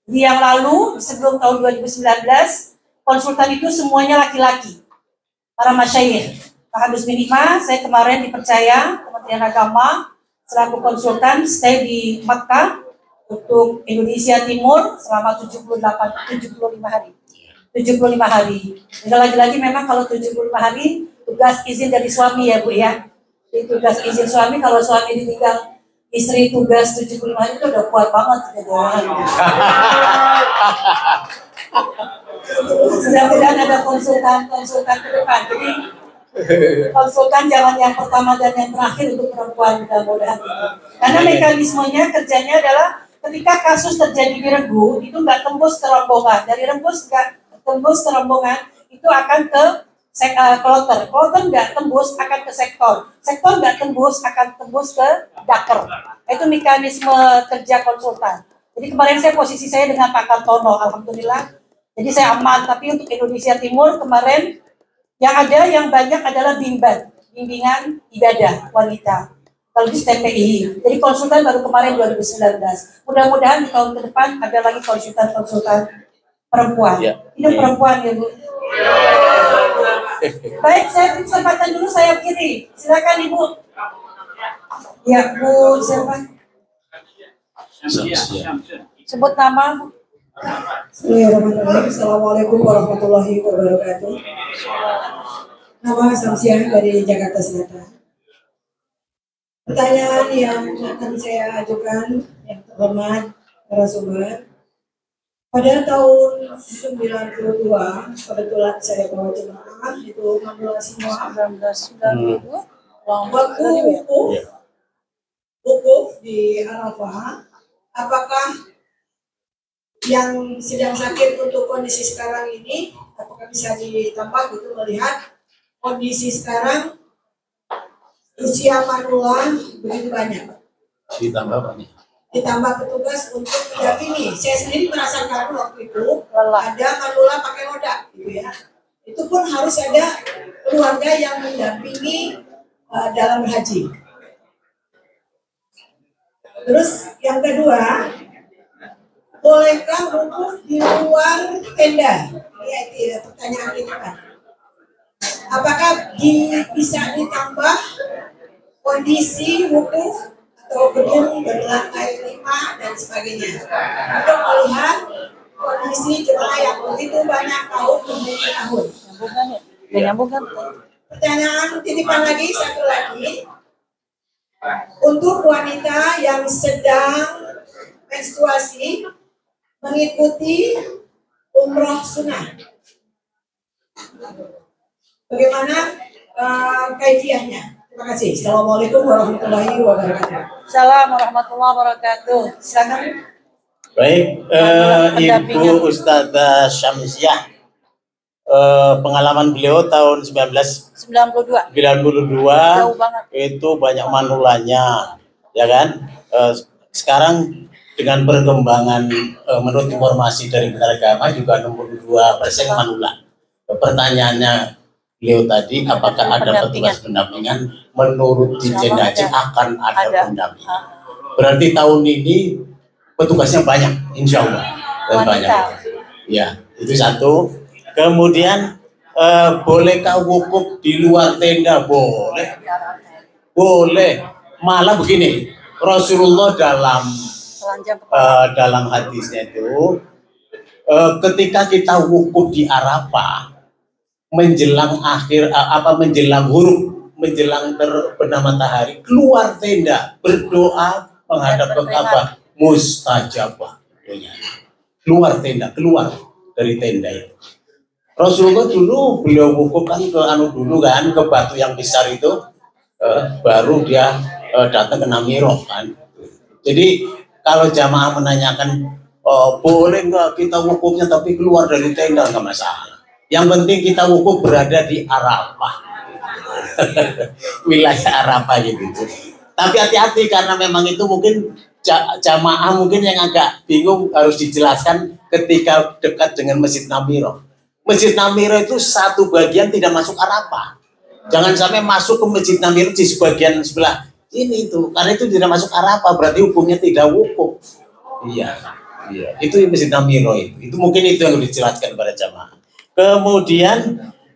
Jadi yang lalu sebelum tahun 2019 konsultan itu semuanya laki-laki, para masyayikh. Pak Hadus Minima, saya kemarin dipercaya Kementerian Agama selaku konsultan stay di Makkah untuk Indonesia Timur selama 75 hari. 75 hari. Dan lagi-lagi memang kalau 75 hari tugas izin dari suami ya Bu ya. Jadi tugas izin suami, kalau suami ditinggal istri tugas 75 hari itu udah kuat banget gitu. Mudah-mudahan ada konsultan ke depan. Jadi konsultan jangan yang pertama dan yang terakhir untuk perempuan, mudah-mudahan. Karena mekanismenya kerjanya adalah ketika kasus terjadi di Regu itu nggak tembus ke rombongan, dari Rembus nggak tembus ke rombongan itu akan ke kloter nggak tembus akan ke sektor nggak tembus akan tembus ke daker. Itu mekanisme kerja konsultan. Jadi kemarin posisi saya dengan Pak Kartono, alhamdulillah. Jadi saya aman. Tapi untuk Indonesia Timur kemarin yang ada yang banyak adalah bimbingan ibadah wanita. Kalau di TPI, jadi konsultan baru kemarin 2019. Mudah-mudahan di tahun ke depan ada lagi konsultan perempuan. Ini perempuan ya Bu. Baik, saya beri kesempatan dulu, saya kiri. Silakan Ibu. Ya Bu, siapa? Sebut nama. Assalamualaikum warahmatullahi wabarakatuh. Nama Samsiah dari Jakarta Selatan. Pertanyaan yang akan saya ajukan yang terhormat narasumber. Pada tahun 92 kebetulan saya bawa jemaah itu mengulas semua 1992 waktu wukuf di Arafah. Apakah yang sedang sakit untuk kondisi sekarang ini, apakah bisa ditambah gitu melihat kondisi sekarang usia manula begitu banyak? Ditambah banyak. Ditambah petugas untuk mendampingi. Saya sendiri merasakan waktu itu ada manula pakai roda, gitu ya. Itu pun harus ada keluarga yang mendampingi dalam berhaji. Terus yang kedua, bolehkah wukuf di luar tenda? Ya, itu pertanyaan kita kan. Apakah bisa ditambah kondisi wukuf atau gedung berlantai 5 dan sebagainya untuk melihat kondisi jemaah yang begitu banyak tahun demi tahun? Menyambungkan. Pertanyaan titipan lagi, satu lagi. Untuk wanita yang sedang menstruasi mengikuti umroh sunnah, bagaimana kaifiahnya? Terima kasih. Assalamualaikum warahmatullahi wabarakatuh. Assalamualaikum warahmatullahi wabarakatuh. Silakan. Baik, Ibu Ustadzah Syamsiah, pengalaman beliau tahun 1992 itu banyak manulanya, ya kan? Sekarang dengan perkembangan menurut informasi dari Kementerian Agama juga 62% manula. Pertanyaannya beliau tadi, apakah ada petugas pendampingan? Menurut Dirjen Haji akan ada pendampingan. Berarti tahun ini petugasnya banyak, insya Allah. Dan banyak. Ya, itu satu. Kemudian bolehkah wukuf di luar tenda? Boleh. Boleh. Malah begini, Rasulullah dalam hadisnya itu ketika kita wukuf di Arafah menjelang menjelang terbenam matahari, keluar tenda berdoa menghadap ke Ka'bah, mustajabah. Keluar tenda, keluar dari tenda itu. Rasulullah dulu beliau wukuf kan ke ke batu yang besar itu, baru dia datang ke Namiroh kan. Jadi kalau jamaah menanyakan boleh nggak kita wukufnya tapi keluar dari tenda, nggak masalah. Yang penting kita wukuf berada di Arafah, wilayah Arafah gitu. Tapi hati-hati karena memang itu mungkin jamaah mungkin yang agak bingung, harus dijelaskan ketika dekat dengan Masjid Namiroh. Masjid Namiroh itu satu bagian tidak masuk Arafah. Jangan sampai masuk ke Masjid Namiroh di sebagian sebelah ini itu, karena itu tidak masuk Arafah, berarti hukumnya tidak wukuf. Iya. Iya, itu Masjid Namiro itu mungkin itu yang dijelaskan pada jamaah. Kemudian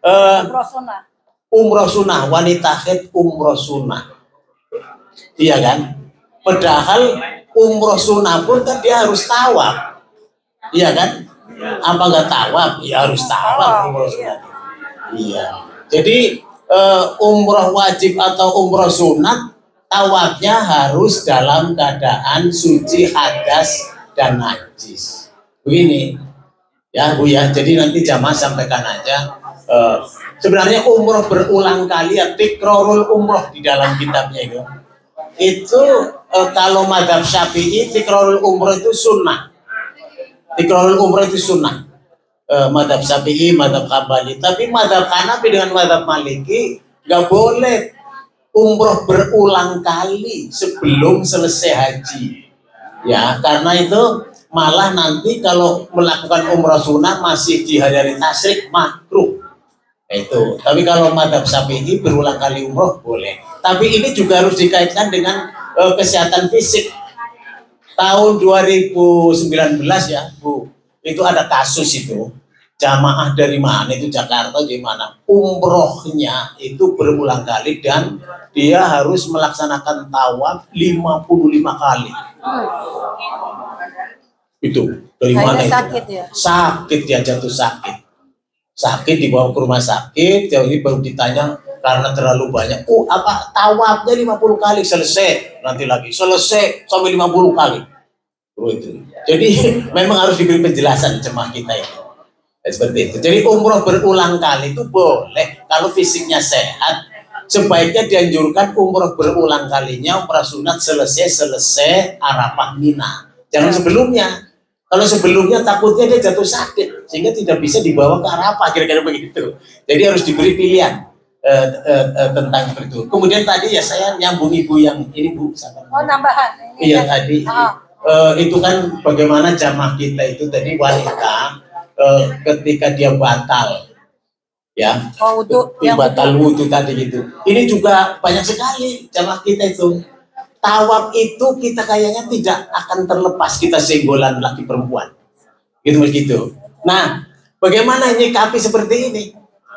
umroh sunnah, wanita haid umroh sunnah, iya kan? Padahal umroh sunnah pun kan dia harus tawaf, iya kan? Apa nggak tawaf? Ya harus tawaf umroh sunnah. Iya. Jadi umroh wajib atau umroh sunat, tawafnya harus dalam keadaan suci hadas dan najis. Begini ya Bu ya. Jadi nanti jamaah sampaikan aja. Sebenarnya umroh berulang kali ya, tikrorul umroh di dalam kitabnya itu kalau mazhab Syafi'i tikrorul umroh itu sunnah. Tikrorul umroh itu sunnah. Mazhab Syafi'i, mazhab Hambali. Tapi mazhab Hanafi dengan mazhab Maliki nggak boleh umroh berulang kali sebelum selesai haji. Ya, karena itu malah nanti kalau melakukan umroh sunnah masih di hari tasyrik makruh. Itu. Tapi kalau mazhab Syafi'i berulang kali umroh boleh. Tapi ini juga harus dikaitkan dengan kesehatan fisik. Tahun 2019 ya, Bu. Itu ada kasus itu. Jamaah dari mana itu Jakarta di mana umrohnya itu berulang kali dan dia harus melaksanakan tawaf 55 kali. Itu dari mana itu? Sakit ya? Sakit, dia jatuh sakit. Sakit dibawa ke rumah sakit, jadi baru ditanya karena terlalu banyak. Apa tawafnya 50 kali selesai, nanti lagi selesai sampai 50 kali. Itu. Jadi memang harus diberi penjelasan jemaah kita ini. Seperti itu. Jadi umroh berulang kali itu boleh kalau fisiknya sehat. Sebaiknya dianjurkan umroh berulang kalinya umrah sunat selesai Arafah Mina. Jangan sebelumnya. Kalau sebelumnya takutnya dia jatuh sakit sehingga tidak bisa dibawa ke Arafah, kira-kira begitu. Jadi harus diberi pilihan tentang itu. Kemudian tadi ya saya nyambung ibu yang ini Bu. Nambahan. Iya tadi. Itu kan bagaimana jamaah kita itu tadi wanita. Ketika dia batal ya batal wudhu tadi gitu, ini juga banyak sekali jamaah kita itu tawaf itu kita kayaknya tidak akan terlepas kita senggolan laki perempuan gitu begitu. Nah bagaimana nyikapi seperti ini,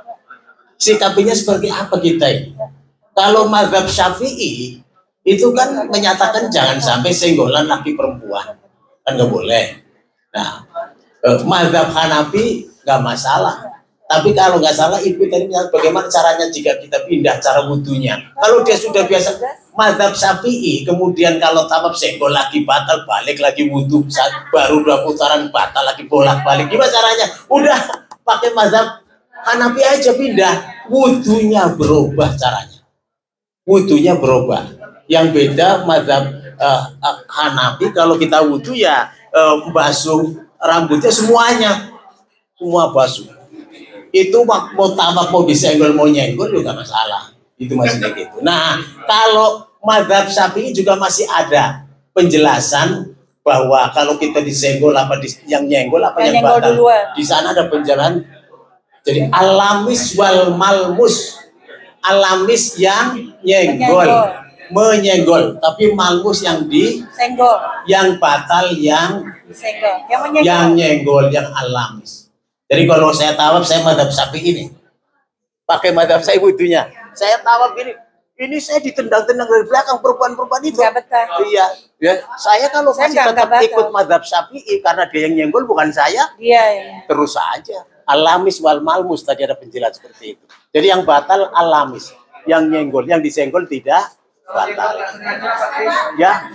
sikapinya seperti apa kita ini? Kalau mazhab Syafi'i itu kan menyatakan jangan sampai senggolan laki perempuan, kan nggak boleh. Nah mazhab Hanafi nggak masalah. Tapi kalau nggak salah ibu tadi bagaimana caranya jika kita pindah cara wudhunya. Kalau dia sudah biasa mazhab Syafi'i, kemudian kalau tawaf senggol lagi batal, balik lagi wudhu, baru 2 putaran batal lagi bolak-balik. Gimana caranya? Udah pakai mazhab Hanafi aja pindah, wudhunya berubah caranya. Wudhunya berubah. Yang beda mazhab Hanafi kalau kita wudhu ya basuh rambutnya semuanya, semua basuh. Itu mau tawaf mau disenggol mau nyenggol juga masalah. Itu maksudnya gitu. Nah kalau mazhab Syafi'i juga masih ada penjelasan bahwa kalau kita disenggol apa yang nyenggol apa yang batal. Di sana ada penjelasan. Jadi alamis wal malmus, alamis yang nyenggol, menyenggol, tapi malmus yang disenggol, yang batal yang disenggol, yang nyenggol, yang alamis. Jadi kalau saya tawaf saya mazhab Syafi'i ini, pakai mazhab saya wudhunya, saya tawaf ini saya ditendang-tendang dari belakang perempuan-perempuan itu. Iya, ya. Saya kalau masih tetap ikut mazhab Syafi'i karena dia yang nyenggol bukan saya. Iya. Terus saja. Alamis wal malmus tadi ada penjelasan seperti itu. Jadi yang batal alamis, yang nyenggol, yang disenggol tidak batal. Ya.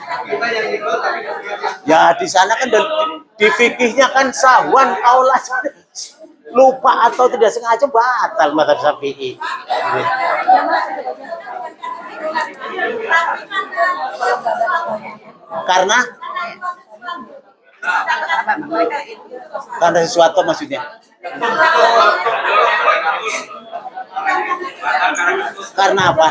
Ya di sana kan di fikihnya kan sahwan aulas, lupa atau tidak sengaja batal mazhab Syafi'i. Karena sesuatu maksudnya. Karena apa?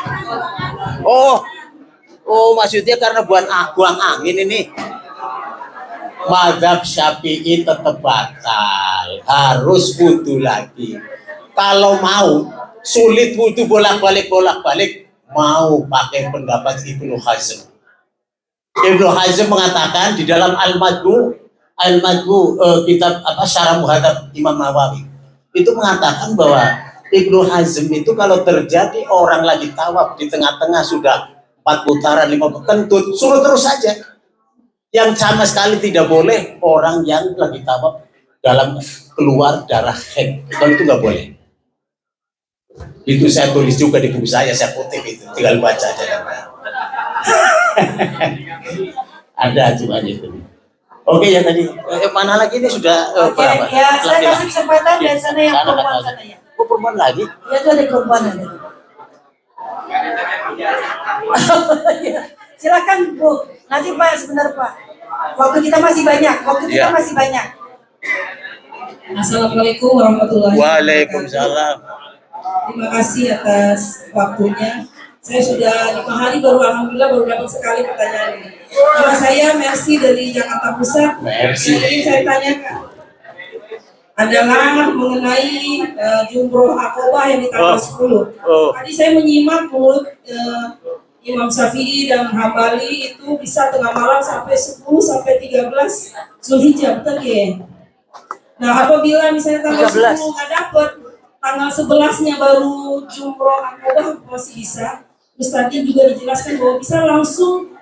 Oh maksudnya karena buang angin ini. Mazhab Syafi'i tetap batal, harus wudhu lagi. Kalau mau sulit wudhu bolak-balik, mau pakai pendapat Ibnu Hazm. Ibnu Hazm mengatakan di dalam Al-Madhu Al-Majmu, kitab apa Syarah Muhadzab Imam Nawawi itu mengatakan bahwa Ibnu Hazm itu kalau terjadi orang lagi tawaf di tengah-tengah sudah 4 putaran 5 kentut, suruh terus saja. Yang sama sekali tidak boleh orang yang lagi tawaf dalam keluar darah haid, itu nggak boleh. Itu saya tulis juga di buku saya kutip itu, tinggal baca aja. Ada cuma itu. Oke ya tadi. Mana lagi ini sudah berapa? Ya, saya kasih kesempatan dari sana yang perempuan sana ya. Oh, perempuan lagi? Ya, itu ada perempuan ada. Silakan Bu. Nanti Pak sebentar Pak. Waktu kita masih banyak. Assalamualaikum warahmatullahi wabarakatuh. Waalaikumsalam. Terima kasih atas waktunya. Saya sudah 5 hari alhamdulillah baru dapat sekali pertanyaan ini. Nama saya Mercy dari Jakarta Pusat. Mercy. Yang ingin saya tanyakan adalah mengenai jumroh akobah yang di tanggal 10. Tadi saya menyimak menurut Imam Syafi'i dan Hambali itu bisa tengah malam sampai 10 sampai 13 Zulhijjah, betul ya? Nah, apabila misalnya tanggal 10 nggak dapat, tanggal 11-nya baru jumroh akobah masih bisa. Terus tadi juga dijelaskan bahwa bisa langsung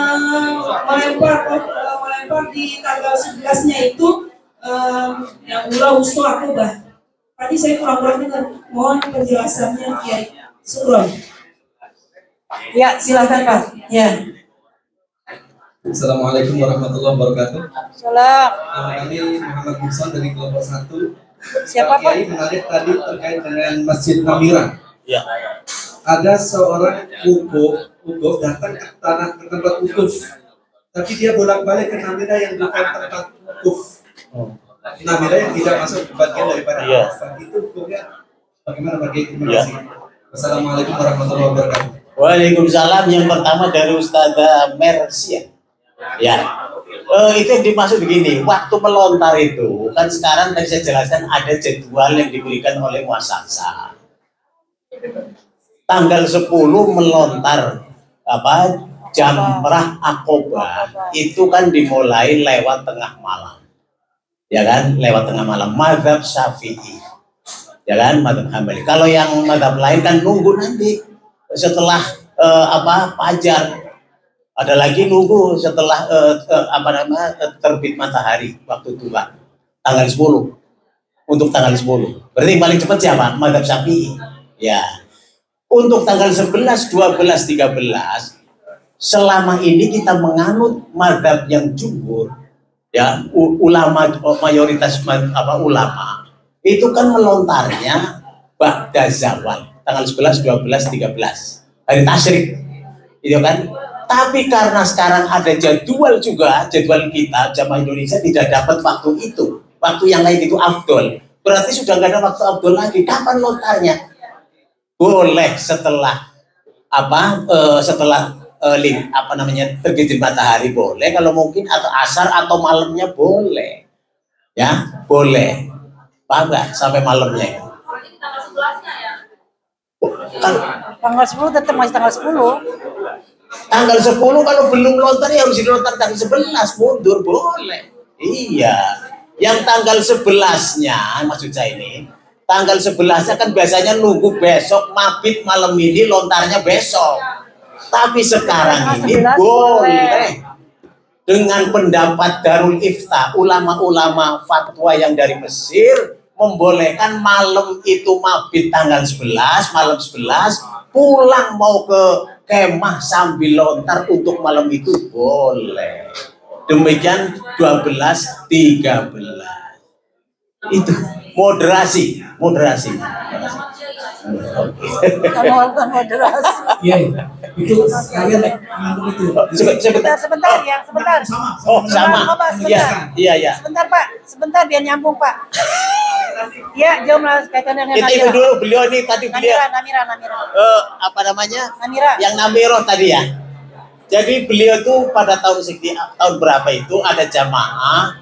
melempar di tanggal 11-nya itu yang ulah husnul akobah. Tadi saya kurang dengar, mohon penjelasannya Kiai Sugron. Ya, silakan Pak. Ya. Assalamualaikum warahmatullahi wabarakatuh. Salam. Nama kami Muhammad Musa dari kelompok 1. Siapa Pak? Kiai menarik tadi terkait dengan Masjid Namira. Ya. Ada seorang wukuf datang ke tempat wukuf, tapi dia bolak-balik ke Namira yang bukan tempat wukuf. Namira yang tidak masuk ke bagian daripada Arafah. Itu hukumnya bagaimana Pak? Terima kasih. Wassalamualaikum warahmatullahi wabarakatuh. Waalaikumsalam. Yang pertama dari Ustazah Mercy. Ya. Itu yang dimaksud begini, waktu melontar itu kan sekarang tadi saya jelaskan ada jadwal yang diberikan oleh muasasah. Tanggal 10 melontar jamrah akobah itu kan dimulai lewat tengah malam. Ya kan, lewat tengah malam mazhab Syafi'i. Ya kan, mazhab Hambali. Kalau yang mazhab lain kan nunggu nanti setelah fajar. Ada lagi nunggu setelah terbit matahari waktu tua tanggal 10 untuk tanggal 10. Berarti yang paling cepat siapa? Mazhab Syafi'i. Ya. Untuk tanggal 11, 12, 13 selama ini kita menganut mazhab yang jumhur, ya, ulama mayoritas ulama itu kan melontarnya ba'da zawal tanggal 11, 12, 13 hari tasyrik, itu kan. Tapi karena sekarang ada jadwal juga, jadwal kita jamaah Indonesia tidak dapat waktu itu, waktu yang lain itu afdol. Berarti sudah nggak ada waktu afdol lagi. Kapan lontarnya? Boleh setelah terbit matahari boleh, kalau mungkin atau asar atau malamnya boleh, ya boleh. Paham nggak? Sampai malamnya. Tanggal 10 tetap masih tanggal 10. Tanggal 10 kalau belum lontar ya harus dilontar tanggal 11, mundur boleh. Iya. Yang tanggal 11-nya maksud saya ini, tanggal 11-nya kan biasanya nunggu besok mabit malam ini lontarnya besok. Tapi sekarang ini boleh. Dengan pendapat Darul Ifta, ulama-ulama fatwa yang dari Mesir membolehkan malam itu mabit tanggal 11, malam 11 pulang mau ke kemah sambil lontar untuk malam itu boleh. Demikian 12, 13. Itu moderasi. Bukan moderasi. Iya, itu kalian mengandung itu. Sebentar ya, sebentar. Oh, sama. Iya. Sebentar Pak, sebentar biar nyambung Pak. Ya, jom lah kaitannya dengan Namira. Itu dulu beliau nih tadi beliau. Namira. Namira. Yang Namiroh tadi ya. Jadi beliau tuh pada tahun berapa itu ada jamaah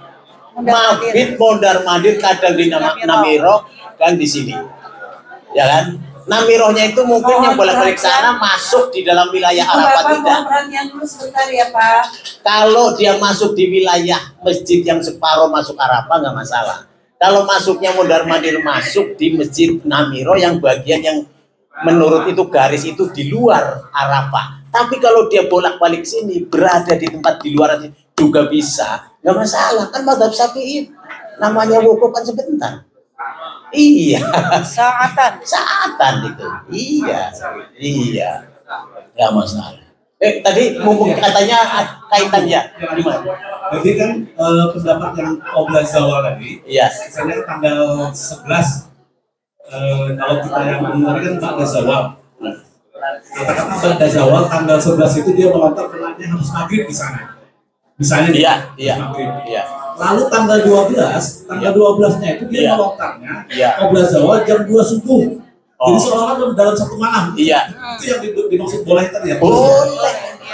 mabit mondar mandir kadang di Namiroh kan di sini. Ya kan? Namirohnya itu mungkin yang bolak-balik sana masuk di dalam wilayah Arafah tidak. Mohon perhatian dulu sebentar ya Pak. Kalau dia masuk di wilayah masjid yang separuh masuk Arafah nggak masalah. Kalau masuknya mondar-mandir masuk di masjid Namiro yang bagian yang menurut itu garis itu di luar Arafah. Tapi kalau dia bolak-balik sini berada di tempat di luar juga bisa, nggak masalah. Kan mazhab Syafi'i namanya wukuf kan sebentar. Iya, saatan itu. Iya, nggak masalah. Tadi mumpung katanya kaitan ya, gimana? Jadi kan pendapat yang Qobla Zawal tadi, iya. misalnya tanggal 11, kalau kita yang mengatakan Ba'da Zawal, katakanlah Ba'da Zawal tanggal 11 itu dia melontar kenanya harus maghrib di sana. Misalnya iya. Lalu tanggal 12-nya itu dia melontarnya Qobla Zawal jam 2 subuh. Jadi seolah-olah dalam satu malam. Iya. Itu yang dimaksud boleh tadi ya. Boleh.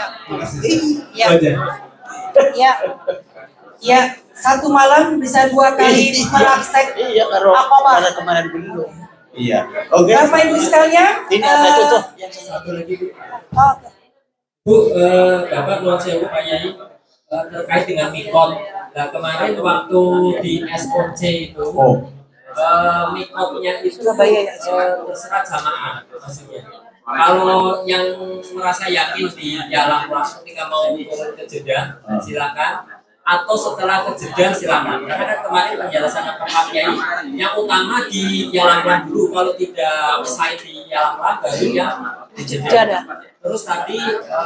Ya, satu malam bisa 2 kali melaksak. Iya, karena kemarin belum. Iya. Oke. Bapak Ibu sekalian, ini ada contoh yang satu lagi. Bu, Bapak nuwun sewu Pak Yai, terkait dengan mikot. Nah, kemarin waktu di SOC itu, mikotnya itu terserah jamaah maksudnya. Kalau yang merasa yakin di jalan ketika mau turun ke Jeddah, silakan. Atau setelah ke Jeddah silakan. Karena kan kemarin penjelasan Pak Yai, yang utama di Yalamlam dulu. Kalau tidak selesai di Yalamlam baru yang di Jeddah. Terus tadi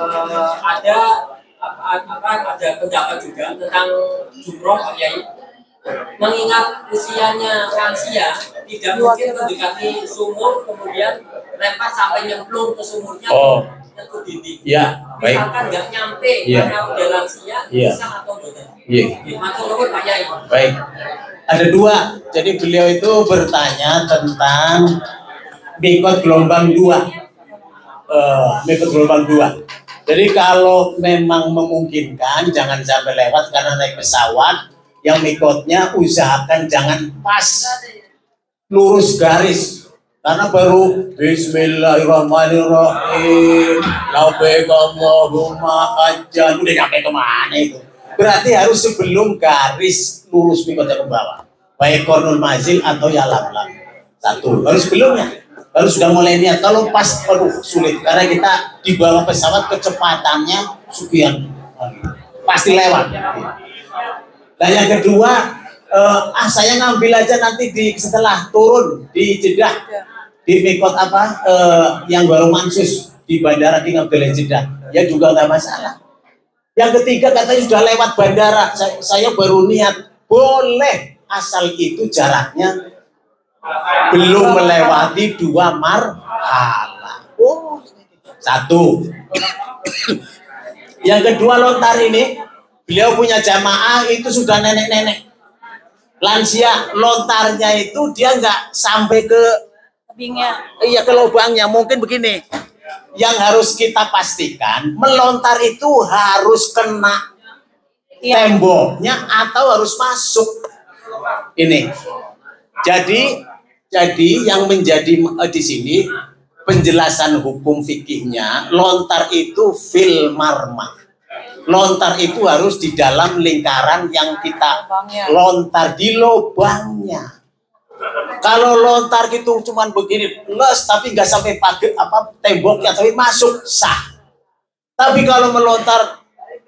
ada pendapat juga tentang jumroh Pak Yai. Mengingat usianya lansia, tidak mungkin mendekati sumur kemudian lempar sampai nyemplung ke sumurnya ke dinding. Iya, baik. Misalkan nggak nyampe karena udah lansia, bisa atau tidak? Iya. Matur nuwun Pak Yai. Baik. Ada 2. Jadi beliau itu bertanya tentang mikot gelombang 2. Mikot gelombang 2. Jadi kalau memang memungkinkan jangan sampai lewat karena naik pesawat, yang mikotnya usahakan jangan pas lurus garis. Karena baru Bismillahirrahmanirrahim, labbaik Allahumma hajjan, udah nyampe kemana itu? Berarti harus sebelum garis lurus mikotnya ke bawah, baik Kornul Mazil atau Yalamlam. 1 harus sebelumnya, harus sudah mulai niat. Kalau pas, sulit karena kita di bawah pesawat kecepatannya sekian, pasti lewat. Dan yang kedua, saya ngambil aja nanti setelah turun di Jeddah, di mikot yang baru mansus di Bandara King Abdullah Jeddah, ya juga nggak masalah. Yang ketiga katanya sudah lewat bandara, saya baru niat, boleh asal itu jaraknya belum melewati 2 marhalah. 1. Yang kedua lontar ini, beliau punya jamaah itu sudah nenek-nenek lansia, lontarnya itu dia nggak sampai ke tebingnya, ke lubangnya. Mungkin begini, yang harus kita pastikan melontar itu harus kena temboknya atau harus masuk ini. Jadi yang menjadi di sini penjelasan hukum fikihnya, lontar itu fil marmah. Lontar itu harus di dalam lingkaran yang kita lontar, di lubangnya. Kalau lontar gitu cuman begini les tapi nggak sampai pakai temboknya tapi masuk sah. Tapi kalau lontar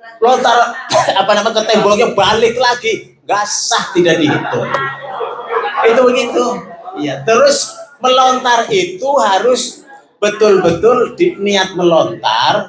ke temboknya balik lagi nggak sah, tidak dihitung. Itu begitu. Iya. Terus melontar itu harus betul-betul niat melontar.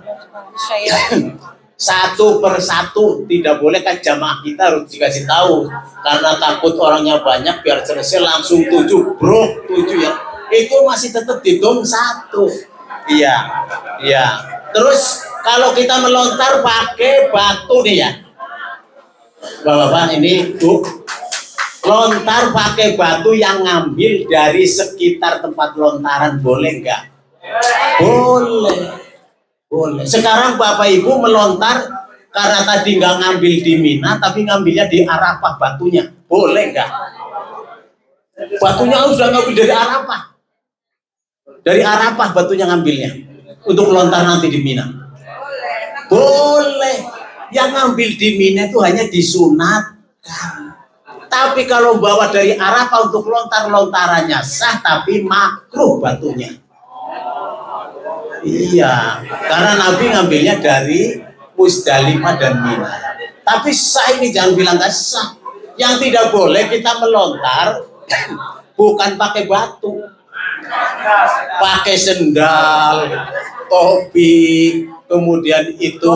Satu per satu, tidak boleh kan jamaah kita harus dikasih tahu karena takut orangnya banyak biar selesai langsung 7 bro 7 ya, itu masih tetap dihitung 1. Iya. Terus kalau kita melontar pakai batu nih ya bapak-bapak, ini Bu, lontar pakai batu yang ngambil dari sekitar tempat lontaran boleh nggak? Boleh. Sekarang Bapak Ibu melontar karena tadi nggak ngambil di Mina, tapi ngambilnya di Arafah batunya, boleh nggak? Batunya sudah ngambil dari Arafah. Dari Arafah batunya ngambilnya untuk lontar nanti di Mina. Boleh. Yang ngambil di Mina itu hanya disunatkan. Tapi kalau bawa dari Arafah untuk lontarannya sah, tapi makruh batunya. Iya, karena Nabi ngambilnya dari Musdalifah dan Mina. Tapi sah, ini jangan bilang nggak sah. Yang tidak boleh kita melontar bukan pakai batu, pakai sendal, topi, kemudian itu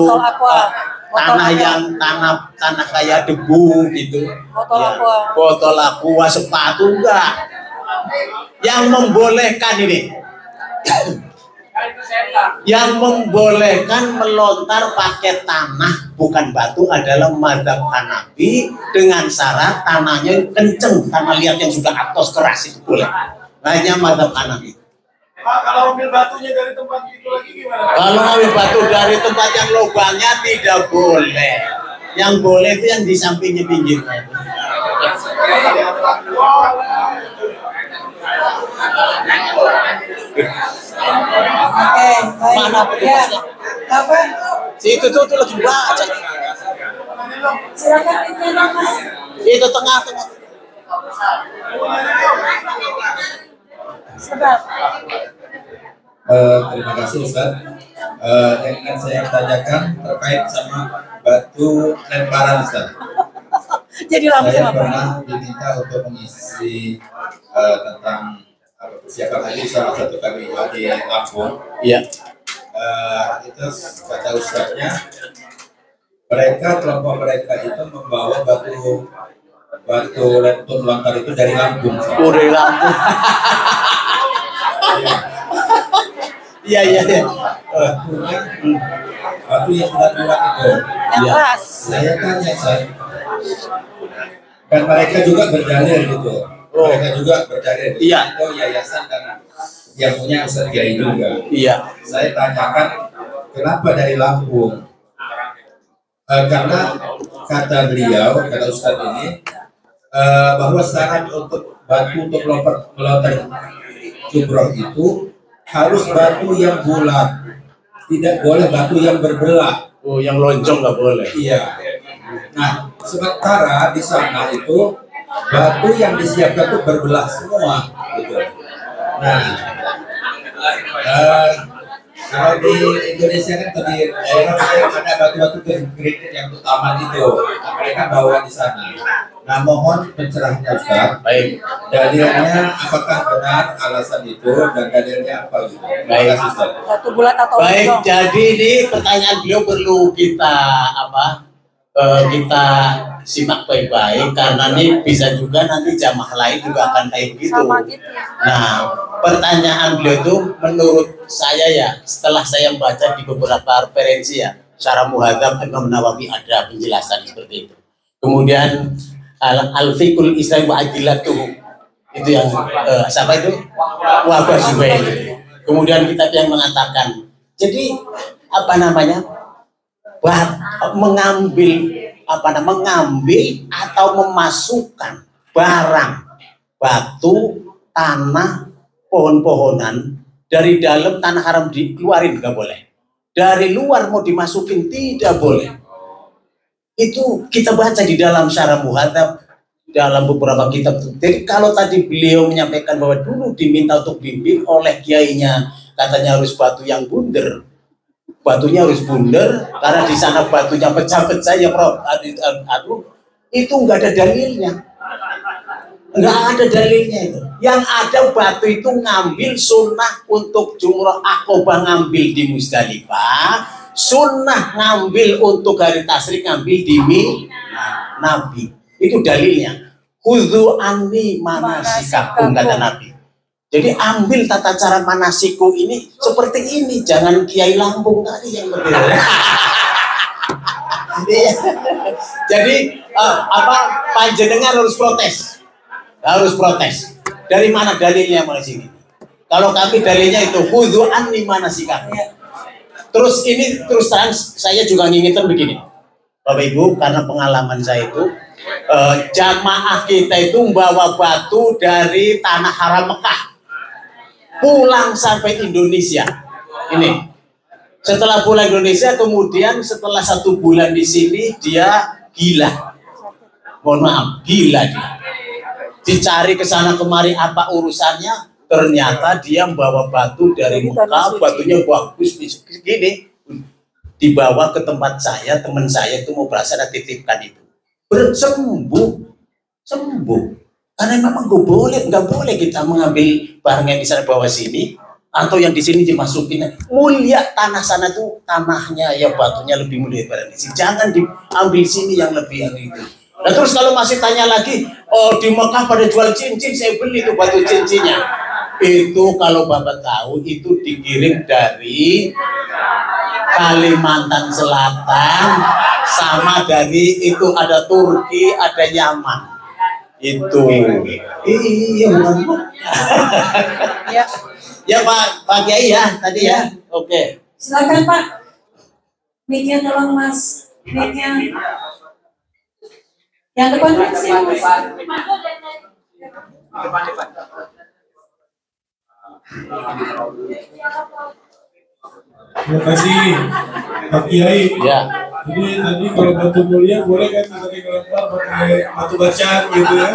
tanah kayak debu gitu. Botol aqua, sepatu enggak. Yang membolehkan ini, yang membolehkan melontar pakai tanah bukan batu adalah mazhab Hanafi dengan syarat tanahnya kenceng, tanah liat yang sudah atos keras itu boleh. Hanya mazhab Hanafi. Kalau ambil batunya dari tempat itu lagi gimana? Kalau ambil batu dari tempat yang lubangnya tidak boleh. Yang boleh itu yang di sampingnya pinggirnya. Oke, baik. Mana petugasnya? Apa? Itu tuh lagi baca. Silakan pintunya, Mas. Itu tengah-tengah. Sebentar. Terima kasih Ustaz. Yang ingin saya tanyakan terkait sama batu lemparan Ustaz. Jadi langsung Saya apa? pernah diminta untuk mengisi tentang persiapan haji salah satu kami di Lampung. Iya. Itu kata Ustaznya, kelompok mereka itu membawa batu untuk melontar itu dari Lampung. Dari Lampung. Iya. Batu yang sudah tua itu. Yang keras. Saya tanya dan mereka juga berdalil gitu. Mereka juga berdalil. Iya. Itu yayasan dan yang punya Ustaz Kiai juga. Iya. Saya tanyakan kenapa dari Lampung? Karena kata beliau, kata Ustaz ini, bahwa syarat untuk batu untuk melontar jumroh itu harus batu yang bulat, tidak boleh batu yang berbelah. Oh, yang lonjong nggak boleh. Iya. Nah, sementara di sana itu batu yang disiapkan itu berbelah semua, gitu. Nah, kalau di Indonesia kan di daerah ada batu-batu granit yang utama itu, mereka bawa di sana. Nah, mohon pencerahannya Ustaz. Baik. Dalilnya apakah benar alasan itu dan dalilnya apa gitu? Baik. Terima kasih, Ustaz. Satu bulat atau Baik, lonjong? jadi ini pertanyaan beliau perlu kita kita simak baik-baik karena ini bisa juga nanti jamaah lain juga akan kayak gitu. Sama gitu. Nah, pertanyaan beliau itu menurut saya ya, setelah saya membaca di beberapa referensi ya, Syarah Muhadzab Imam Nawawi ada penjelasan seperti itu. Kemudian Al-Fiqhul Islam wa Adillatuhu itu yang siapa itu? Wahbah Zubair. Kemudian kitab yang mengatakan, jadi apa namanya? Mengambil atau memasukkan barang, batu, tanah, pohon-pohonan dari dalam tanah haram dikeluarin nggak boleh. Dari luar mau dimasukin tidak boleh. Itu kita baca di dalam Syarah Muhadzab dalam beberapa kitab. Jadi kalau tadi beliau menyampaikan bahwa dulu diminta untuk bimbing oleh kiainya, katanya harus batu yang bundar. Batunya harus bundar karena di sana batunya pecah-pecah ya Prof. Itu nggak ada dalilnya. Nggak ada dalilnya itu. Yang ada batu itu ngambil sunnah untuk jumrah Aqobah ngambil di Musdalifah, sunnah ngambil untuk hari tasrik ngambil di Nabi. Itu dalilnya. Khudzu anni manasikakum kata Nabi. Jadi ambil tata cara manasiku ini seperti ini, jangan Kiai Lampung tadi yang berbeda. Jadi panjenengan harus protes. Harus protes. Dari mana dalilnya Mas ini? Kalau kami dalilnya itu khudzu anni manasikakum. Terus terang saya juga ngingetin begini. Bapak Ibu, karena pengalaman saya itu jamaah kita itu membawa batu dari tanah haram Mekah. pulang sampai Indonesia. Ini setelah pulang Indonesia, kemudian setelah 1 bulan di sini dia gila. Mohon maaf, gila dia. Dicari ke sana kemari apa urusannya, ternyata dia membawa batu dari Mekah, batunya bagus begini, dibawa ke tempat saya, teman saya itu mau berasa titipkan itu. Sembuh. Karena memang nggak boleh kita mengambil barang yang di sana bawa sini, atau yang di sini dimasukin. Mulia tanah sana tuh, tanahnya ya batunya lebih mulia daripada di sini. Jangan diambil sini yang lebih yang itu. Nah terus kalau masih tanya lagi, oh di Mekah pada jual cincin, saya beli tuh batu cincinnya. Itu kalau Bapak tahu itu dikirim dari Kalimantan Selatan, sama dari itu ada Turki, ada Yaman. Itu iya ya. Ya Pak Kiai ya tadi ya. Oke. Silakan Pak. Mic-nya tolong Mas. Mic-nya. Yang depan sih Mas. Terima kasih Pak Kiai. Ya. Jadi tadi kalau batu mulia boleh kan pakai kelempar pakai batu bacaan gitu ya.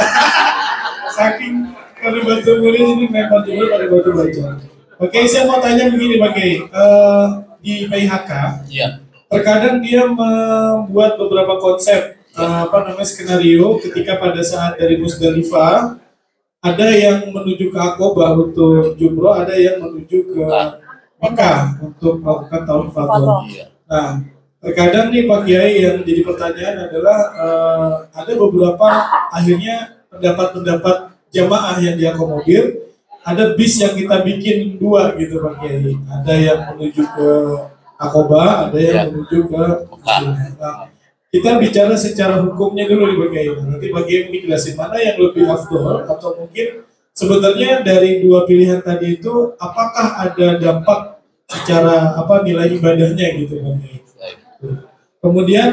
Saking kalau batu mulia ini naik batu mulia pakai batu bacaan. Oke, saya mau tanya begini Pak Kiai. Di PIHK, Ya. terkadang dia membuat beberapa konsep skenario ketika pada saat dari Musdalifah ada yang menuju ke Aqobah untuk jumroh, ada yang menuju ke Mekah untuk melakukan tawaf qudum. Nah, terkadang nih Pak Kiai yang jadi pertanyaan adalah ada beberapa akhirnya pendapat jamaah yang diakomodir, ada bis yang kita bikin 2 gitu Pak Kiai. Ada yang menuju ke Aqobah, ada yang menuju ke Mekah. Kita bicara secara hukumnya dulu nih Pak Kiai. Nanti Pak Kiai mungkin jelasin mana yang lebih afdol, atau mungkin sebenarnya dari 2 pilihan tadi itu apakah ada dampak secara nilai ibadahnya gitu Pak Kiai. Kemudian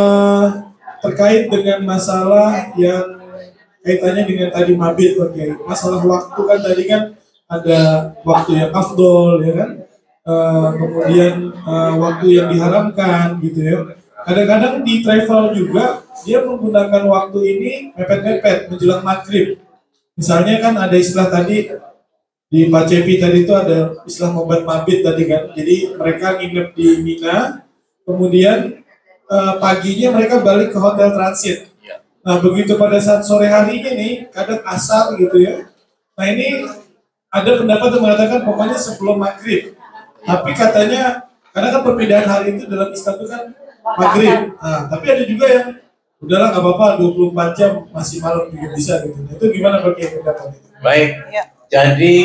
terkait dengan masalah yang kaitannya dengan tadi mabit Pak Kiai. Masalah waktu kan tadi kan ada waktu yang afdol ya kan. Kemudian waktu yang diharamkan gitu ya. Kadang-kadang di travel juga dia menggunakan waktu ini mepet-mepet menjelang maghrib. Misalnya kan ada istilah tadi di Pak Cepi tadi itu ada istilah mobat mabit tadi kan. Jadi mereka nginep di Mina, kemudian paginya mereka balik ke hotel transit. Nah begitu pada saat sore harinya nih, kadang asar gitu ya. Nah ini ada pendapat yang mengatakan pokoknya sebelum maghrib. Tapi katanya, karena kan perbedaan hari itu dalam Islam itu kan maghrib. Nah, tapi ada juga yang udahlah nggak apa-apa 24 jam masih malam juga bisa gitu. Itu gimana Pak Kiai pendapat itu? Baik. Jadi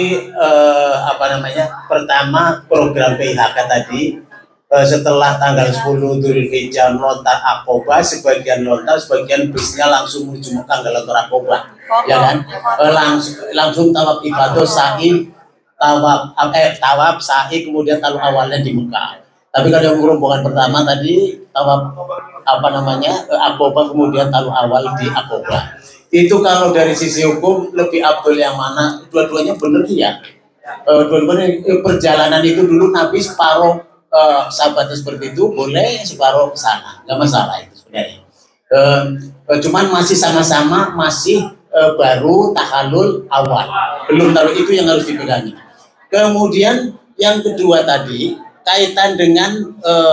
pertama program PIHK tadi setelah tanggal 10 Dzulhijjah lontar Aqobah, sebagian lontar, sebagian bisnya langsung menuju Mekah nggak lontar Aqobah, ya kan? Langsung tawaf ibadah sa'i, tawaf sa'i, kemudian kalau awalnya di Mekah. Tapi kalau yang rombongan pertama tadi tawaf Aqobah, kemudian talu awal di Aqobah. Itu kalau dari sisi hukum lebih abdul yang mana? Dua-duanya benar ya. Dua-duanya perjalanan itu dulu Nabi separuh sahabatnya seperti itu boleh, separuh ke sana, nggak masalah itu sebenarnya. Cuman masih sama-sama masih baru tahalul awal, belum tahu itu yang harus dipegangi. Kemudian yang kedua tadi kaitan dengan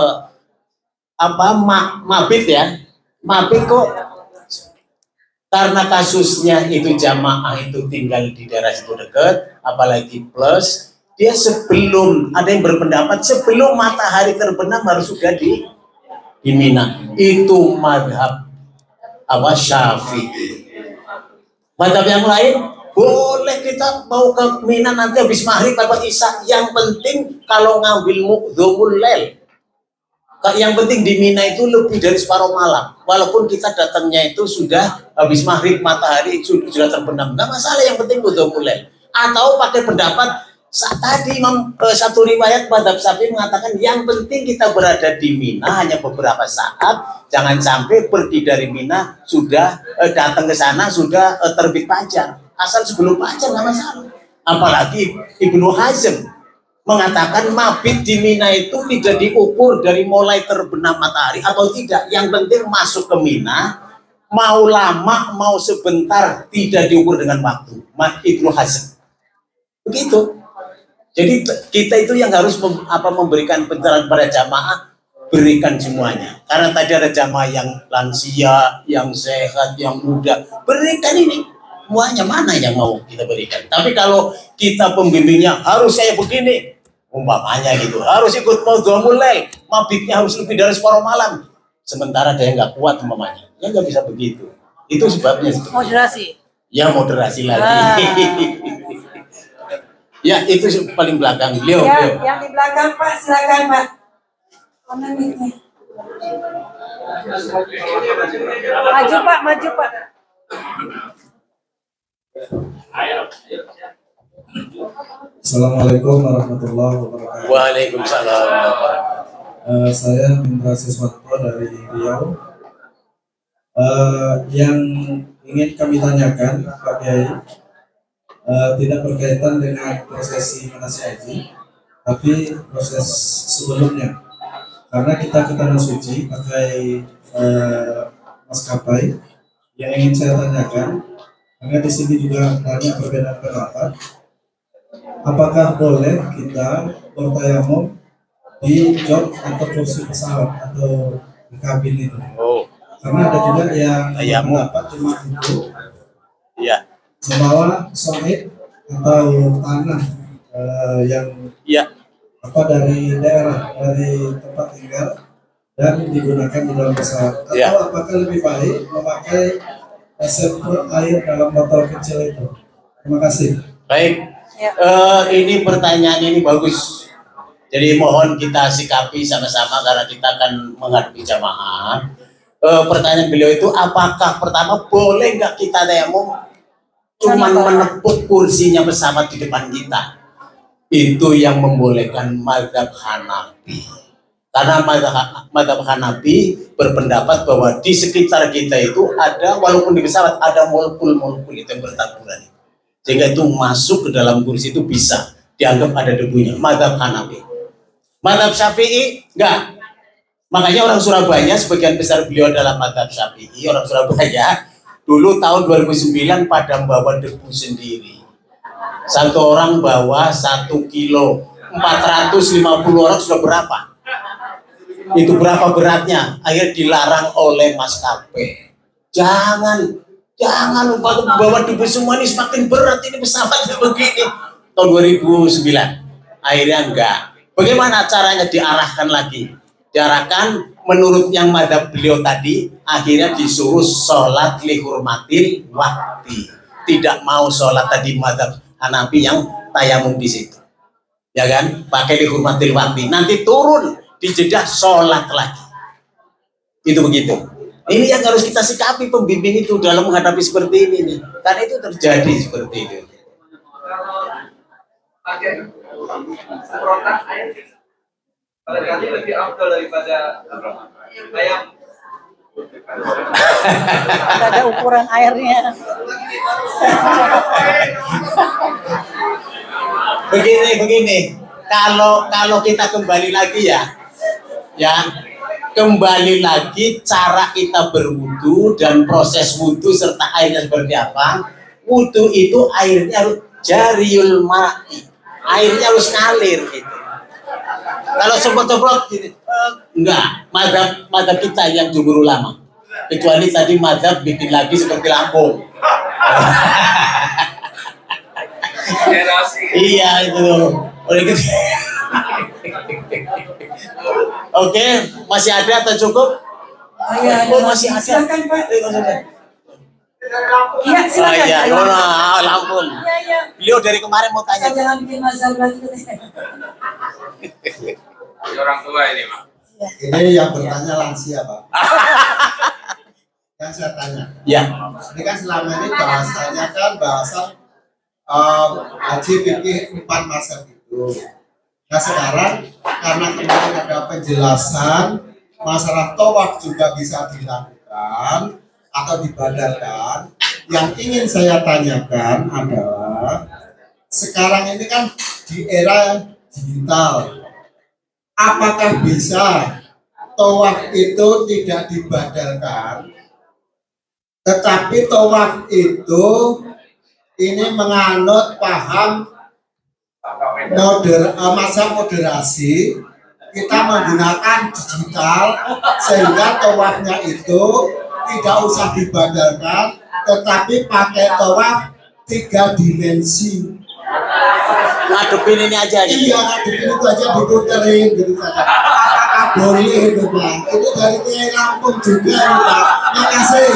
mabit ya, mabit kok karena kasusnya itu jamaah itu tinggal di daerah situ dekat, apalagi plus dia sebelum, ada yang berpendapat sebelum matahari terbenam harus sudah di Mina. Itu madhab Syafi'i. Madhab yang lain boleh kita mau ke Mina nanti habis maghrib atau isya, yang penting kalau ngambil muqdhumul lail, yang penting di Mina itu lebih dari separuh malam, walaupun kita datangnya itu sudah habis maghrib, matahari sudah terbenam, nggak masalah, yang penting muqdhumul lail. Atau pakai pendapat tadi satu riwayat madhab Syafi'i mengatakan yang penting kita berada di Mina hanya beberapa saat, jangan sampai pergi dari Mina sudah datang ke sana sudah terbit fajar, asal sebelum fajar nggak masalah. Apalagi Ibnu Hazm mengatakan mabit di Mina itu tidak diukur dari mulai terbenam matahari atau tidak. Yang penting masuk ke Mina, mau lama mau sebentar, tidak diukur dengan waktu. Ibnu Hazm begitu. Jadi kita itu yang harus memberikan pencerahan pada jamaah, berikan semuanya. Karena tadi ada jamaah yang lansia, yang sehat, yang muda, berikan ini semuanya. Mana yang mau kita berikan? Tapi kalau kita pembimbingnya harus saya begini, umpamanya gitu, harus ikut maudhu'ul lail, mabitnya harus lebih dari separuh malam, sementara dia nggak kuat umpamanya, ya nggak bisa begitu. Itu sebabnya moderasi. Ya moderasi lagi. Ya itu paling belakang beliau. Ya, yang di belakang Pak, silakan Pak. Mana mic-nya? Maju Pak, maju Pak. Assalamualaikum warahmatullahi wabarakatuh. Waalaikumsalam. Saya Indra Siswanto dari Riau. Yang ingin kami tanyakan Pak Kiai, tidak berkaitan dengan prosesi manasik haji, tapi proses sebelumnya. Karena kita ke tanah suci pakai maskapai, yang ingin saya tanyakan, karena di sini juga banyak perbedaan pendapat, apakah boleh kita bertayamum di jok atau kursi pesawat atau di kabin itu? Karena ada juga yang pendapat cuma itu. Iya. Membawa sohib atau tanah yang dari daerah, dari tempat tinggal dan digunakan di dalam pesawat, atau apakah lebih baik memakai semprot air dalam botol kecil itu? Terima kasih. Baik, ini pertanyaan ini bagus. Jadi mohon kita sikapi sama-sama karena kita akan menghadapi jamaah. Pertanyaan beliau itu, apakah pertama boleh nggak kita tayamum cuman menepuk kursinya pesawat di depan kita? Itu yang membolehkan mazhab Hanafi. Karena mazhab Hanafi berpendapat bahwa di sekitar kita itu ada, walaupun di pesawat ada molekul-molekul itu yang bertaburan, sehingga itu masuk ke dalam kursi itu bisa dianggap ada debunya. Mazhab Hanafi. Mazhab Syafi'i enggak. Makanya orang Surabaya, sebagian besar beliau adalah mazhab Syafi'i. Orang Surabaya dulu tahun 2009 pada membawa debu sendiri. Satu orang bawa 1 kilo, 450 orang sudah berapa? Itu berapa beratnya? Akhirnya dilarang oleh maskapai. Jangan bawa debu semua, ini semakin berat, ini pesawatnya begini. Tahun 2009 akhirnya enggak. Bagaimana caranya? Diarahkan lagi. Diarahkan menurut yang mazhab beliau tadi, akhirnya disuruh sholat lihurmatil wakti. Tidak mau sholat tadi mazhab Hanafi yang tayamum di situ, ya kan? Pakai lihurmatil wakti. Nanti turun di jedah sholat lagi. Itu begitu. Ini yang harus kita sikapi pembimbing itu dalam menghadapi seperti ini nih. Karena itu terjadi seperti itu. Kalau ganti lebih afdal daripada ayam. Ada ukuran airnya. Begini. Kalau kita kembali lagi kembali lagi cara kita berwudu dan proses wudu serta airnya seperti apa. Wudu itu airnya harus jariyul ma'i, airnya harus ngalir gitu. Kalau semprot-semprot gitu, enggak. Mazhab kita yang jumhur ulama, kecuali tadi mazhab bikin lagi seperti Lampung. Iya itu. Oke, masih ada atau cukup? Masih ada. Silakan Pak. Iya, silakan. Lampung. Beliau dari kemarin mau tanya. Jangan bikin masalah lagi. Orang tua ini, Pak. Ini yang bertanya lansia, Pak. Yang saya tanya. Ya. Ini kan selama ini bahasanya kan bahasa haji fikih 4 mazhab itu. Nah sekarang karena kemarin ada penjelasan masalah tawaf juga bisa dilakukan atau dibadalkan. Yang ingin saya tanyakan adalah sekarang ini kan di era digital, apakah bisa tawaf itu tidak dibadalkan, tetapi tawaf itu ini menganut paham masa moderasi, kita menggunakan digital sehingga tawafnya itu tidak usah dibadalkan, tetapi pakai tawaf 3 dimensi. Ngadepin ini aja gitu. Iya, ngadepin itu aja diputerin gitu saja. Apakah boleh itu Pak? Itu dari Kiai Lampung juga ya, Pak. Makasih.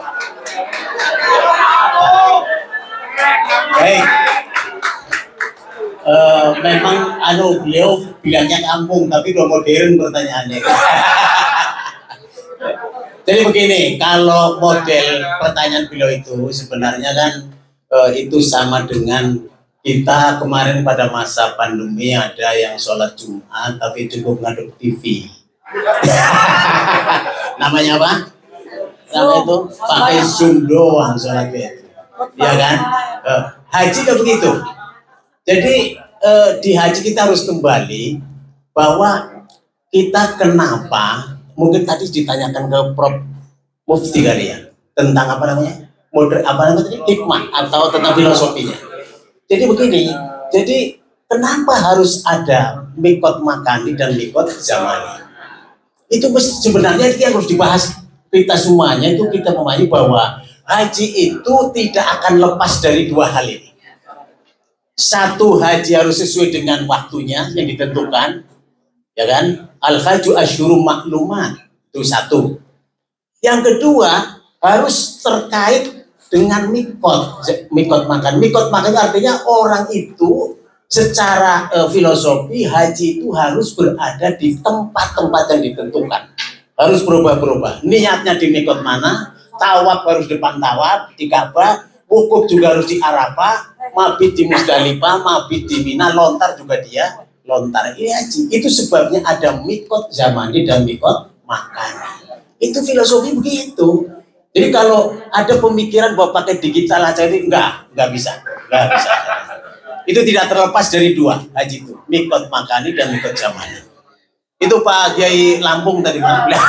Baik. Memang beliau bilangnya kampung, tapi udah modern pertanyaannya. Jadi begini, kalau model pertanyaan beliau itu sebenarnya kan itu sama dengan kita kemarin pada masa pandemi ada yang sholat Jumat tapi cukup ngadep TV. Namanya apa? Namanya itu pakai Zoom doang sholatnya. Ya kan? Haji kan begitu. Jadi di haji kita harus kembali bahwa kita kenapa, mungkin tadi ditanyakan ke Prof Mufti kali ya, tentang apa namanya? Hikmah atau tentang filosofinya. Jadi begini, jadi kenapa harus ada mikot makani dan mikot zamani? Itu sebenarnya yang harus dibahas kita semuanya, itu kita memahami bahwa haji itu tidak akan lepas dari 2 hal ini. Satu, haji harus sesuai dengan waktunya yang ditentukan, ya kan? Al-hajju asyhurum maklumat, itu satu. Yang kedua, harus terkait dengan mikot makan. Mikot makan artinya orang itu secara filosofi haji itu harus berada di tempat-tempat yang ditentukan. Harus berubah-berubah. Niatnya di mikot mana? Tawaf harus depan tawaf di Ka'bah, wukuf juga harus di Arafah, mabit di Musdalifah, mabit di Mina, lontar juga dia lontar. Ini haji. Itu sebabnya ada mikot zamani dan mikot makan. Itu filosofi begitu. Jadi kalau ada pemikiran bahwa pakai digital aja ini enggak bisa. Itu tidak terlepas dari 2 haji itu, mikot makani dan mikot zamani. Itu Pak Kiai Lampung tadi.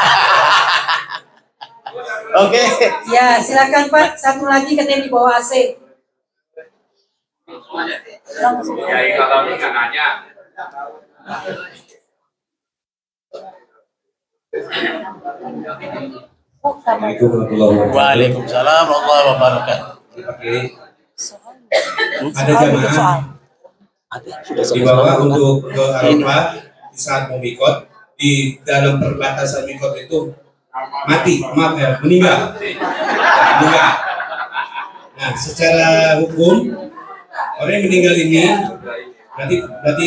Oke. Ya, silakan Pak. Satu lagi katanya di bawah AC. Kiai kalau nggak nanya. Waalaikumsalam warahmatullahi wabarakatuh. Ada jamaah di bawah untuk ke Arafah di saat mau mikot, di dalam perbatasan mikot itu meninggal. Nah, secara hukum orang yang meninggal ini berarti